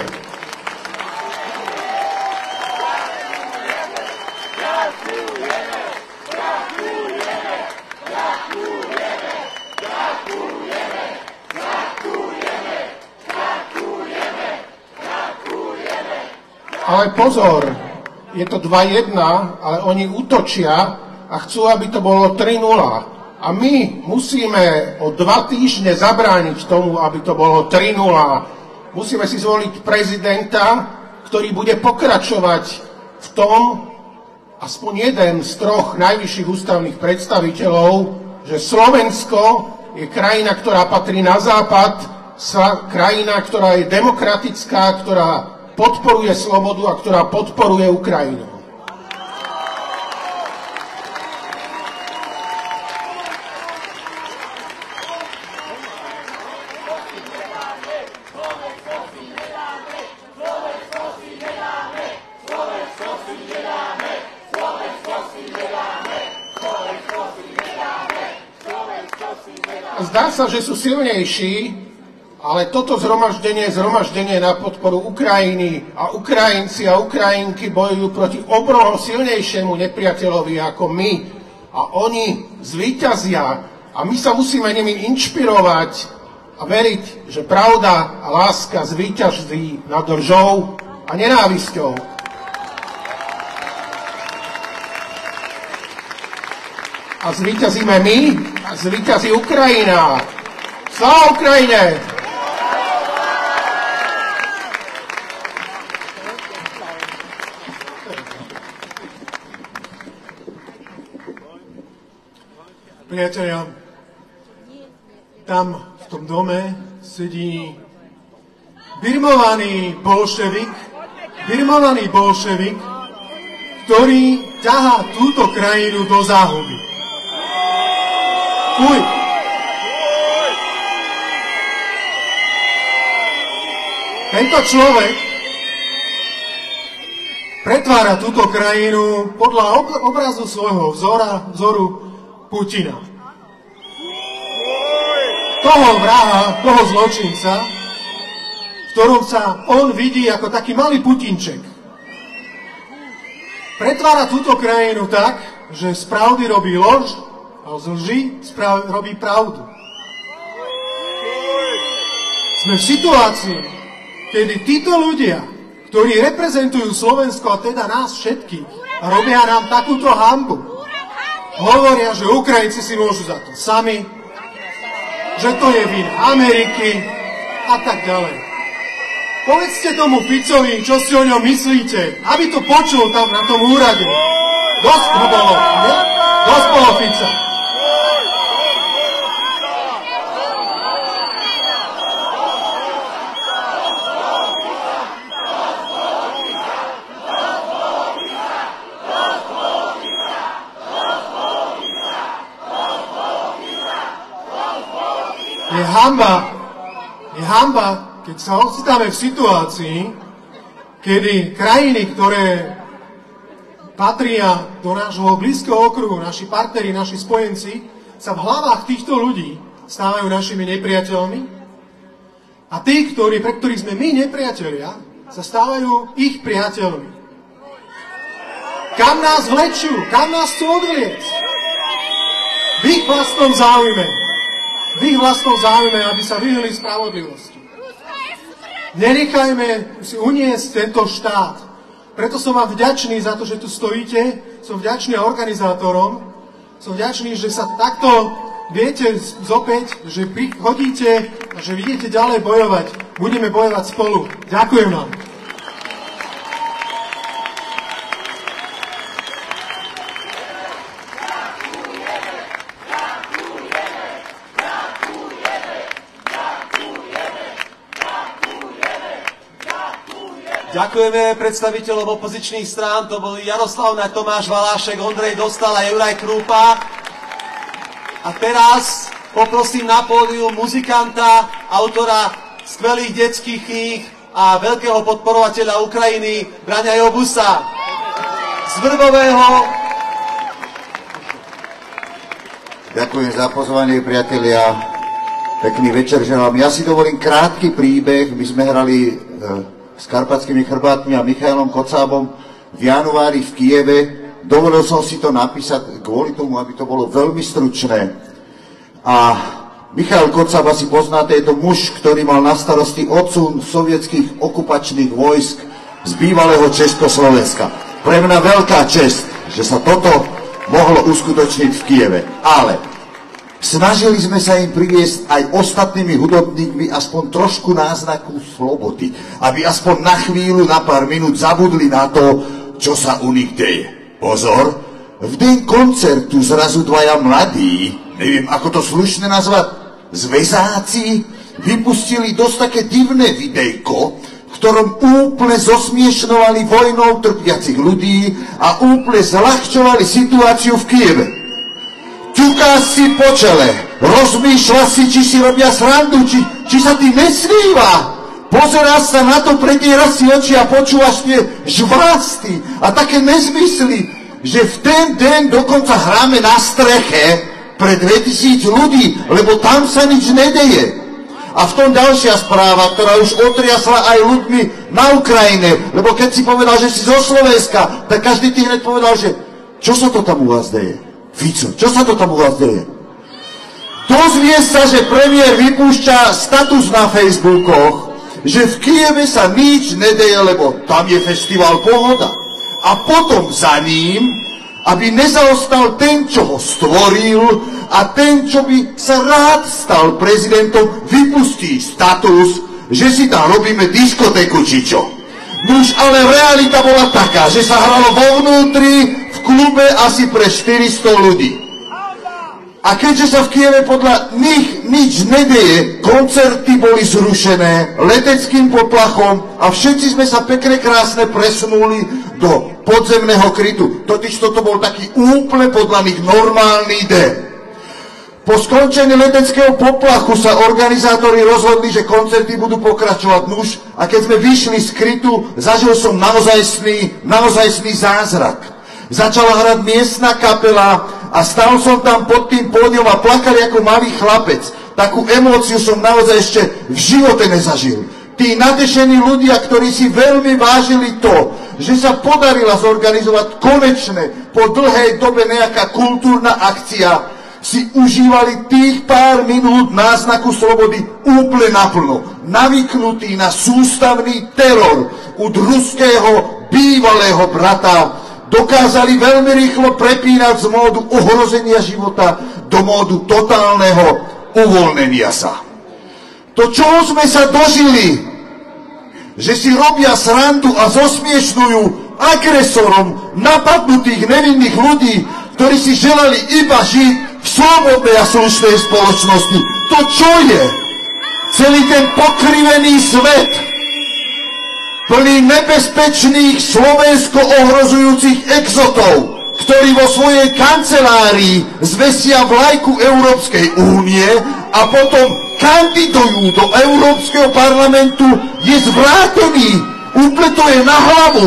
Ale pozor, je to 2:1, ale oni útočia a chcú, aby to bolo 3:0. A my musíme o 2 týždne zabrániť tomu, aby to bolo 3:0. Musíme si zvoliť prezidenta, ktorý bude pokračovať v tom, aspoň jeden z 3 najvyšších ústavných predstaviteľov, že Slovensko je krajina, ktorá patrí na západ, krajina, ktorá je demokratická, ktorá podporuje slobodu a ktorá podporuje Ukrajinu. Slovensko zdá sa, že sú silnejší, ale toto zhromaždenie je zhromaždenie na podporu Ukrajiny a Ukrajinci a Ukrajinky bojujú proti obroho silnejšiemu nepriateľovi ako my a oni zvíťazia a my sa musíme nimi inšpirovať a veriť, že pravda a láska zvíťazí nad lžou a nenávisťou. A zvíťazíme my a zvíťazí Ukrajina. Sláva Ukrajine! Priatelia, tam v tom dome sedí birmovaný bolševik, ktorý ťahá túto krajinu do záhuby. Fuj! Tento človek pretvára túto krajinu podľa obrazu svojho vzoru Putina. Toho vraha, toho zločinca, v ktorom sa on vidí ako taký malý Putinček. Pretvára túto krajinu tak, že z pravdy robí lož a z lži robí pravdu. Sme v situácii, kedy títo ľudia, ktorí reprezentujú Slovensko a teda nás všetkých a robia nám takúto hanbu, hovoria, že Ukrajinci si môžu za to sami, že to je vina Ameriky a tak ďalej. Povedzte tomu Ficovi, čo si o ňom myslíte, aby to počul tam na tom úrade. Dosť bolo, ne? Dosť bolo Fica. Je hanba, keď sa ocitáme v situácii, kedy krajiny, ktoré patria do nášho blízkeho okruhu, naši partneri, naši spojenci, sa v hlavách týchto ľudí stávajú našimi nepriateľmi a tí, pre ktorých sme my nepriatelia, sa stávajú ich priateľmi. Kam nás vlečú? Kam nás chcú odvliecť? V ich vlastnom záujme, aby sa vyhli spravodlivosti. Nenechajme si uniesť tento štát. Preto som vám vďačný za to, že tu stojíte. Som vďačný organizátorom. Som vďačný, že sa takto viete zopäť, že chodíte a že vidíte ďalej bojovať. Budeme bojovať spolu. Ďakujem vám. Ďakujeme predstaviteľom opozičných strán, to boli Jaroslav Naď, Tomáš Valášek, Ondrej Dostal a Juraj Krúpa. A teraz poprosím na pódium muzikanta, autora skvelých detských kníh a veľkého podporovateľa Ukrajiny, Braňa Jobusa. Z Vrbového. Ďakujem za pozvanie, priatelia. Pekný večer želám. Ja si dovolím krátky príbeh. My sme hrali s Karpatskými chrbátmi a Michailom Kocábom v januári v Kieve. Dovolil som si to napísať kvôli tomu, aby to bolo veľmi stručné. A Michail Kocáb, asi poznáte, je to muž, ktorý mal na starosti odsun sovietských okupačných vojsk z bývalého Československa. Pre mňa veľká česť, že sa toto mohlo uskutočniť v Kieve. Ale snažili sme sa im priviesť aj ostatnými hudobníkmi aspoň trošku náznaku slobody, aby aspoň na chvíľu, na pár minút zabudli na to, čo sa u nich deje. Pozor, v deň koncertu zrazu dvaja mladí, neviem ako to slušne nazvať, zväzáci, vypustili dosť také divné videjko, v ktorom úplne zosmiešňovali vojnou trpiacich ľudí a úplne zľahčovali situáciu v Kieve. Ťuká si po čele, rozmýšľa si, či si robia srandu, či sa ti nesmíva. Pozeráš sa na to, predieraš si oči a počúvaš tie žvásty a také nezmysly, že v ten deň dokonca hráme na streche pre 2000 ľudí, lebo tam sa nič nedeje. A v tom ďalšia správa, ktorá už otriasla aj ľuďmi na Ukrajine, lebo keď si povedal, že si zo Slovenska, tak každý ti hneď povedal, že čo sa to tam u vás deje? Fico, čo sa to tam u vás deje? Dozvie sa, že premiér vypúšťa status na Facebookoch, že v Kieve sa nič nedeje, lebo tam je festival Pohoda. A potom za ním, aby nezaostal ten, čo ho stvoril, a ten, čo by sa rád stal prezidentom, vypustí status, že si tam robíme diskotéku, či čo. Nuž, ale realita bola taká, že sa hralo vo vnútri v klube asi pre 400 ľudí. A keďže sa v Kieve podľa nich nič nedeje, koncerty boli zrušené leteckým poplachom a všetci sme sa pekne krásne presunuli do podzemného krytu. Totiž toto bol taký úplne podľa nich normálny deň. Po skončení leteckého poplachu sa organizátori rozhodli, že koncerty budú pokračovať nuž a keď sme vyšli z krytu, zažil som naozajstný zázrak. Začala hrať miestna kapela a stál som tam pod tým pódium a plakali ako malý chlapec. Takú emóciu som naozaj ešte v živote nezažil. Tí nadešení ľudia, ktorí si veľmi vážili to, že sa podarila zorganizovať konečne po dlhej dobe nejaká kultúrna akcia, si užívali tých pár minút náznaku slobody úplne naplno. Navyknutí na sústavný teror od ruského bývalého brata, dokázali veľmi rýchlo prepínať z módu ohrozenia života do módu totálneho uvoľnenia sa. To, čo sme sa dožili, že si robia srandu a zosmiešňujú agresorom napadnutých nevinných ľudí, ktorí si želali iba žiť v slobodnej a slušnej spoločnosti. To čo je? Celý ten pokrivený svet, plný nebezpečných Slovensko ohrozujúcich exotov, ktorí vo svojej kancelárii zvesia vlajku Európskej únie a potom kandidujú do Európskeho parlamentu, je zvrátený. Úplne to je na hlavu.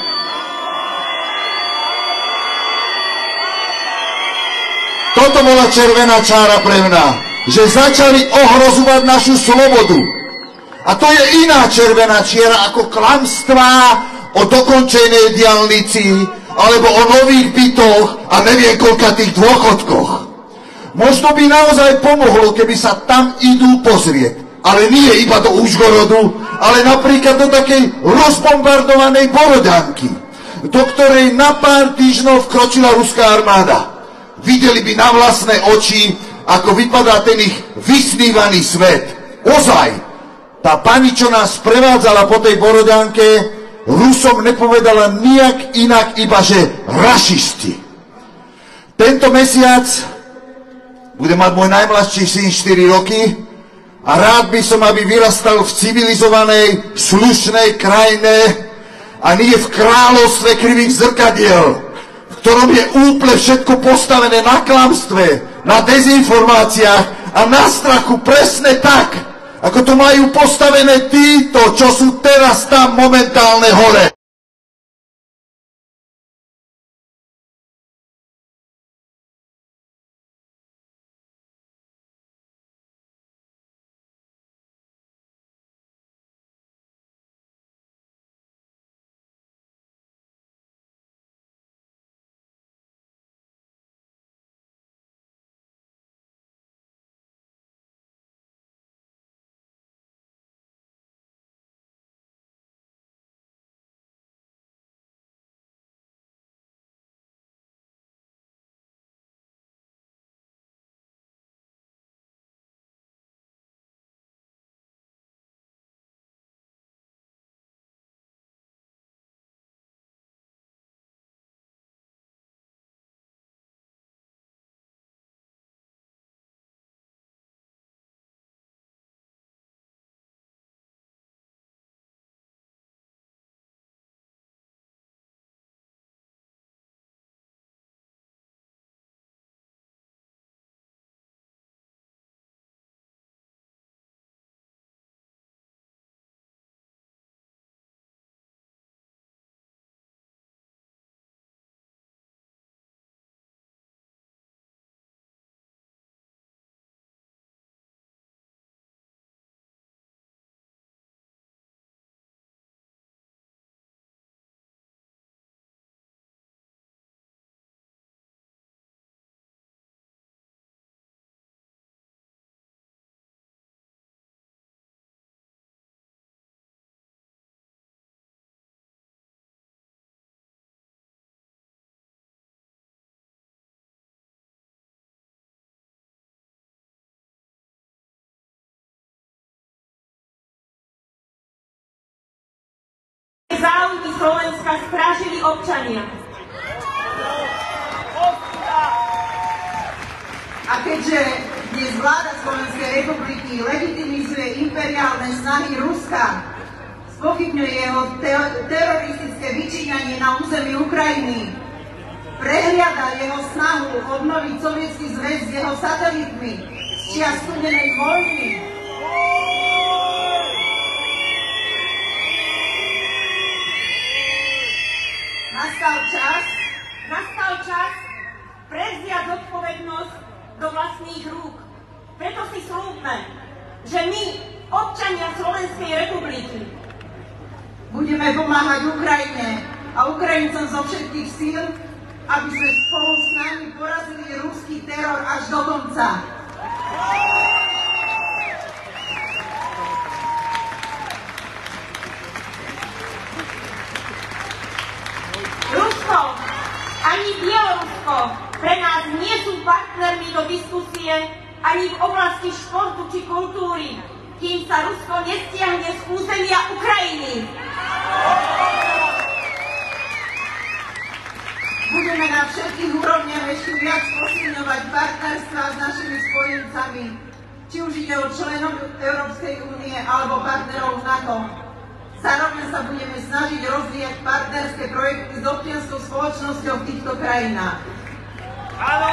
Toto bola červená čára pre mňa, že začali ohrozovať našu slobodu. A to je iná červená čiara ako klamstvá o dokončenej diaľnici, alebo o nových bytoch a neviem koľkatých dôchodkoch. Možno by naozaj pomohlo, keby sa tam idú pozrieť. Ale nie iba do Užgorodu, ale napríklad do takej rozbombardovanej Boroďanky, do ktorej na pár týždňov vkročila ruská armáda. Videli by na vlastné oči, ako vypadá ten ich vysnívaný svet. Ozaj, tá pani, čo nás prevádzala po tej Boroďanke, Rusom nepovedala nijak inak, iba že rašisti. Tento mesiac bude mať môj najmladší syn 4 roky a rád by som, aby vyrastal v civilizovanej, slušnej krajine a nie v kráľovstve krivých zrkadiel, v ktorom je úplne všetko postavené na klamstve, na dezinformáciách a na strachu presne tak, ako to majú postavené títo, čo sú teraz tam momentálne hore. milí občania. A keďže dnes vláda Slovenskej republiky legitimizuje imperiálne snahy Ruska, spochybňuje jeho teroristické vyčíňanie na území Ukrajiny, prehliada jeho snahu obnoviť Sovietsky zväz s jeho satelitmi z čias studenej vojny, nastal čas prevziať zodpovednosť do vlastných rúk. Preto si slúbme, že my, občania Slovenskej republiky, budeme pomáhať Ukrajine a Ukrajincom zo všetkých síl, aby sme spolu s nami porazili ruský teror až do konca. Rusko ani Bielorusko pre nás nie sú partnermi do diskusie ani v oblasti športu či kultúry, kým sa Rusko nestiahne z územia Ukrajiny. Budeme na všetkých úrovniach ešte viac posilňovať partnerstvá s našimi spojencami, či už ide o členov Európskej únie alebo partnerov NATO. Zároveň sa budeme snažiť rozvíjať partnerské projekty s občianskou spoločnosťou v týchto krajinách. Áno!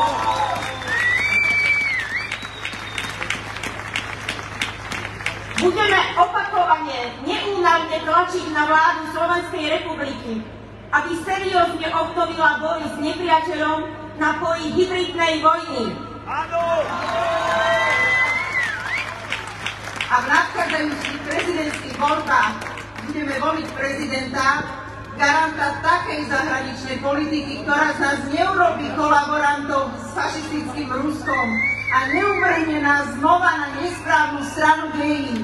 Budeme opakovane, neúnavne tlačiť na vládu Slovenskej republiky, aby seriózne obnovila boj s nepriateľom na poji hybridnej vojny. Áno! A v nadchádzajúcich prezidentských voľbách budeme voliť prezidenta, garanta takej zahraničnej politiky, ktorá z nás neurobí kolaborantov s fašistickým Ruskom a neuvrhne nás znova na nesprávnu stranu dejín.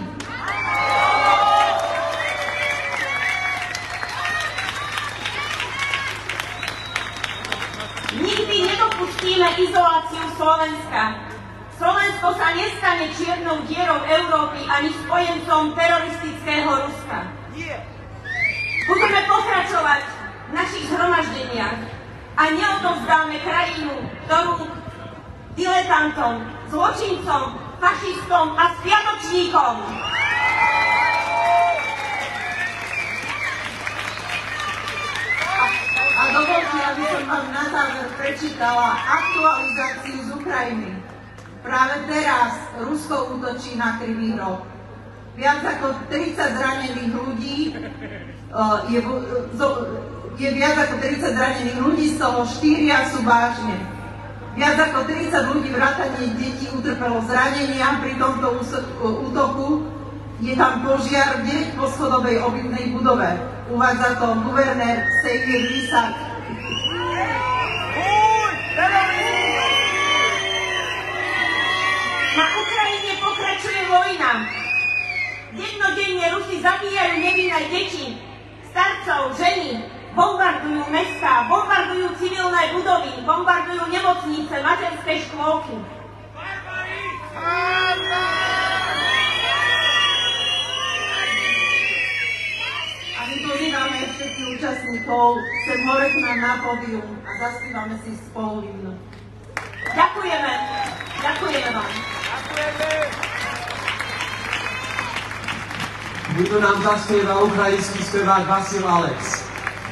Nikdy nedopustíme izoláciu Slovenska. Slovensko sa nestane čiernou dierou Európy ani spojencom teroristického Ruska. Budeme pokračovať v našich zhromaždeniach a neodovzdáme krajinu do rúk diletantom, zločincom, fašistom a spiatočníkom. A dovolte, aby som vám na záver prečítala aktualizáciu z Ukrajiny. Práve teraz Rusko útočí na Krymý roh. Viac ako 30 zranených ľudí, je viac ako 30 zranených ľudí, z toho 4 sú vážne. Viac ako 30 ľudí vrátane detí utrpelo zranenia pri tomto útoku. Je tam požiar v 9-poschodovej obytnej budove. Uvádza to guvernér Sergej Lysak. Na Ukrajine pokračuje vojna. Dennodenne Rusi zabíjajú nevinné deti, starcov, ženy, bombardujú mestá, bombardujú civilné budovy, bombardujú nemocnice, materské škôlky. A my pozývame všetkých účastníkov sem hore k nám na pódium a zaspívame si spolu hymnu. Ďakujeme. Ďakujeme vám. Hymnu nám zaspieva ukrajinský spevák Vasil Alex.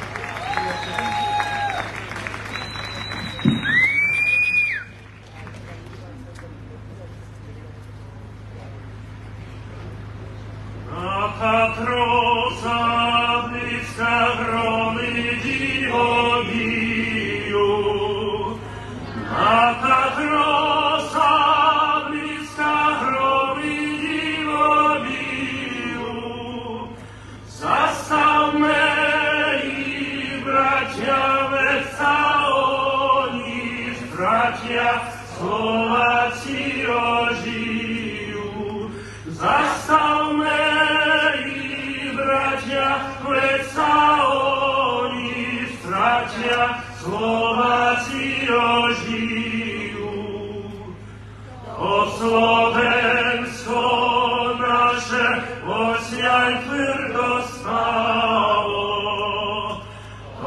Slováci ožijú, zastavme ich, bratia, veď sa oni stratia, Slováci ožijú. O Slovensko naše, osiaľ tvrdo stálo,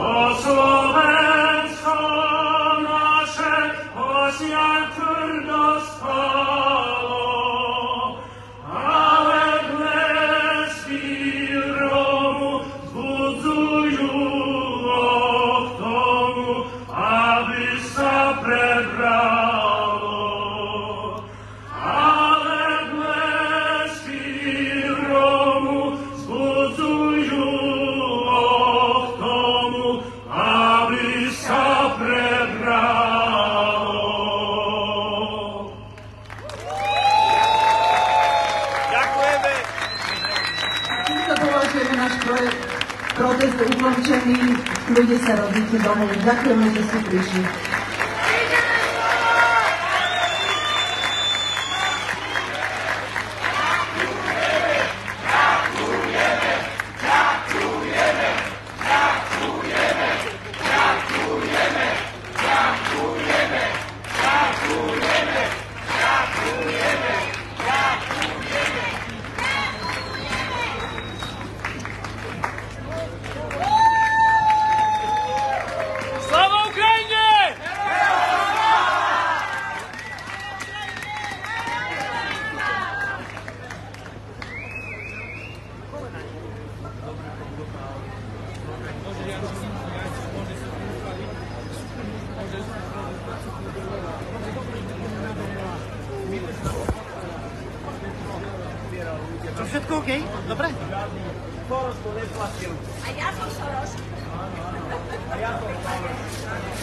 protest je ukončený, ľudia sa rodíte domov. Ďakujeme, že ste prišli. To všetko OK? Dobre? A ja som Soros.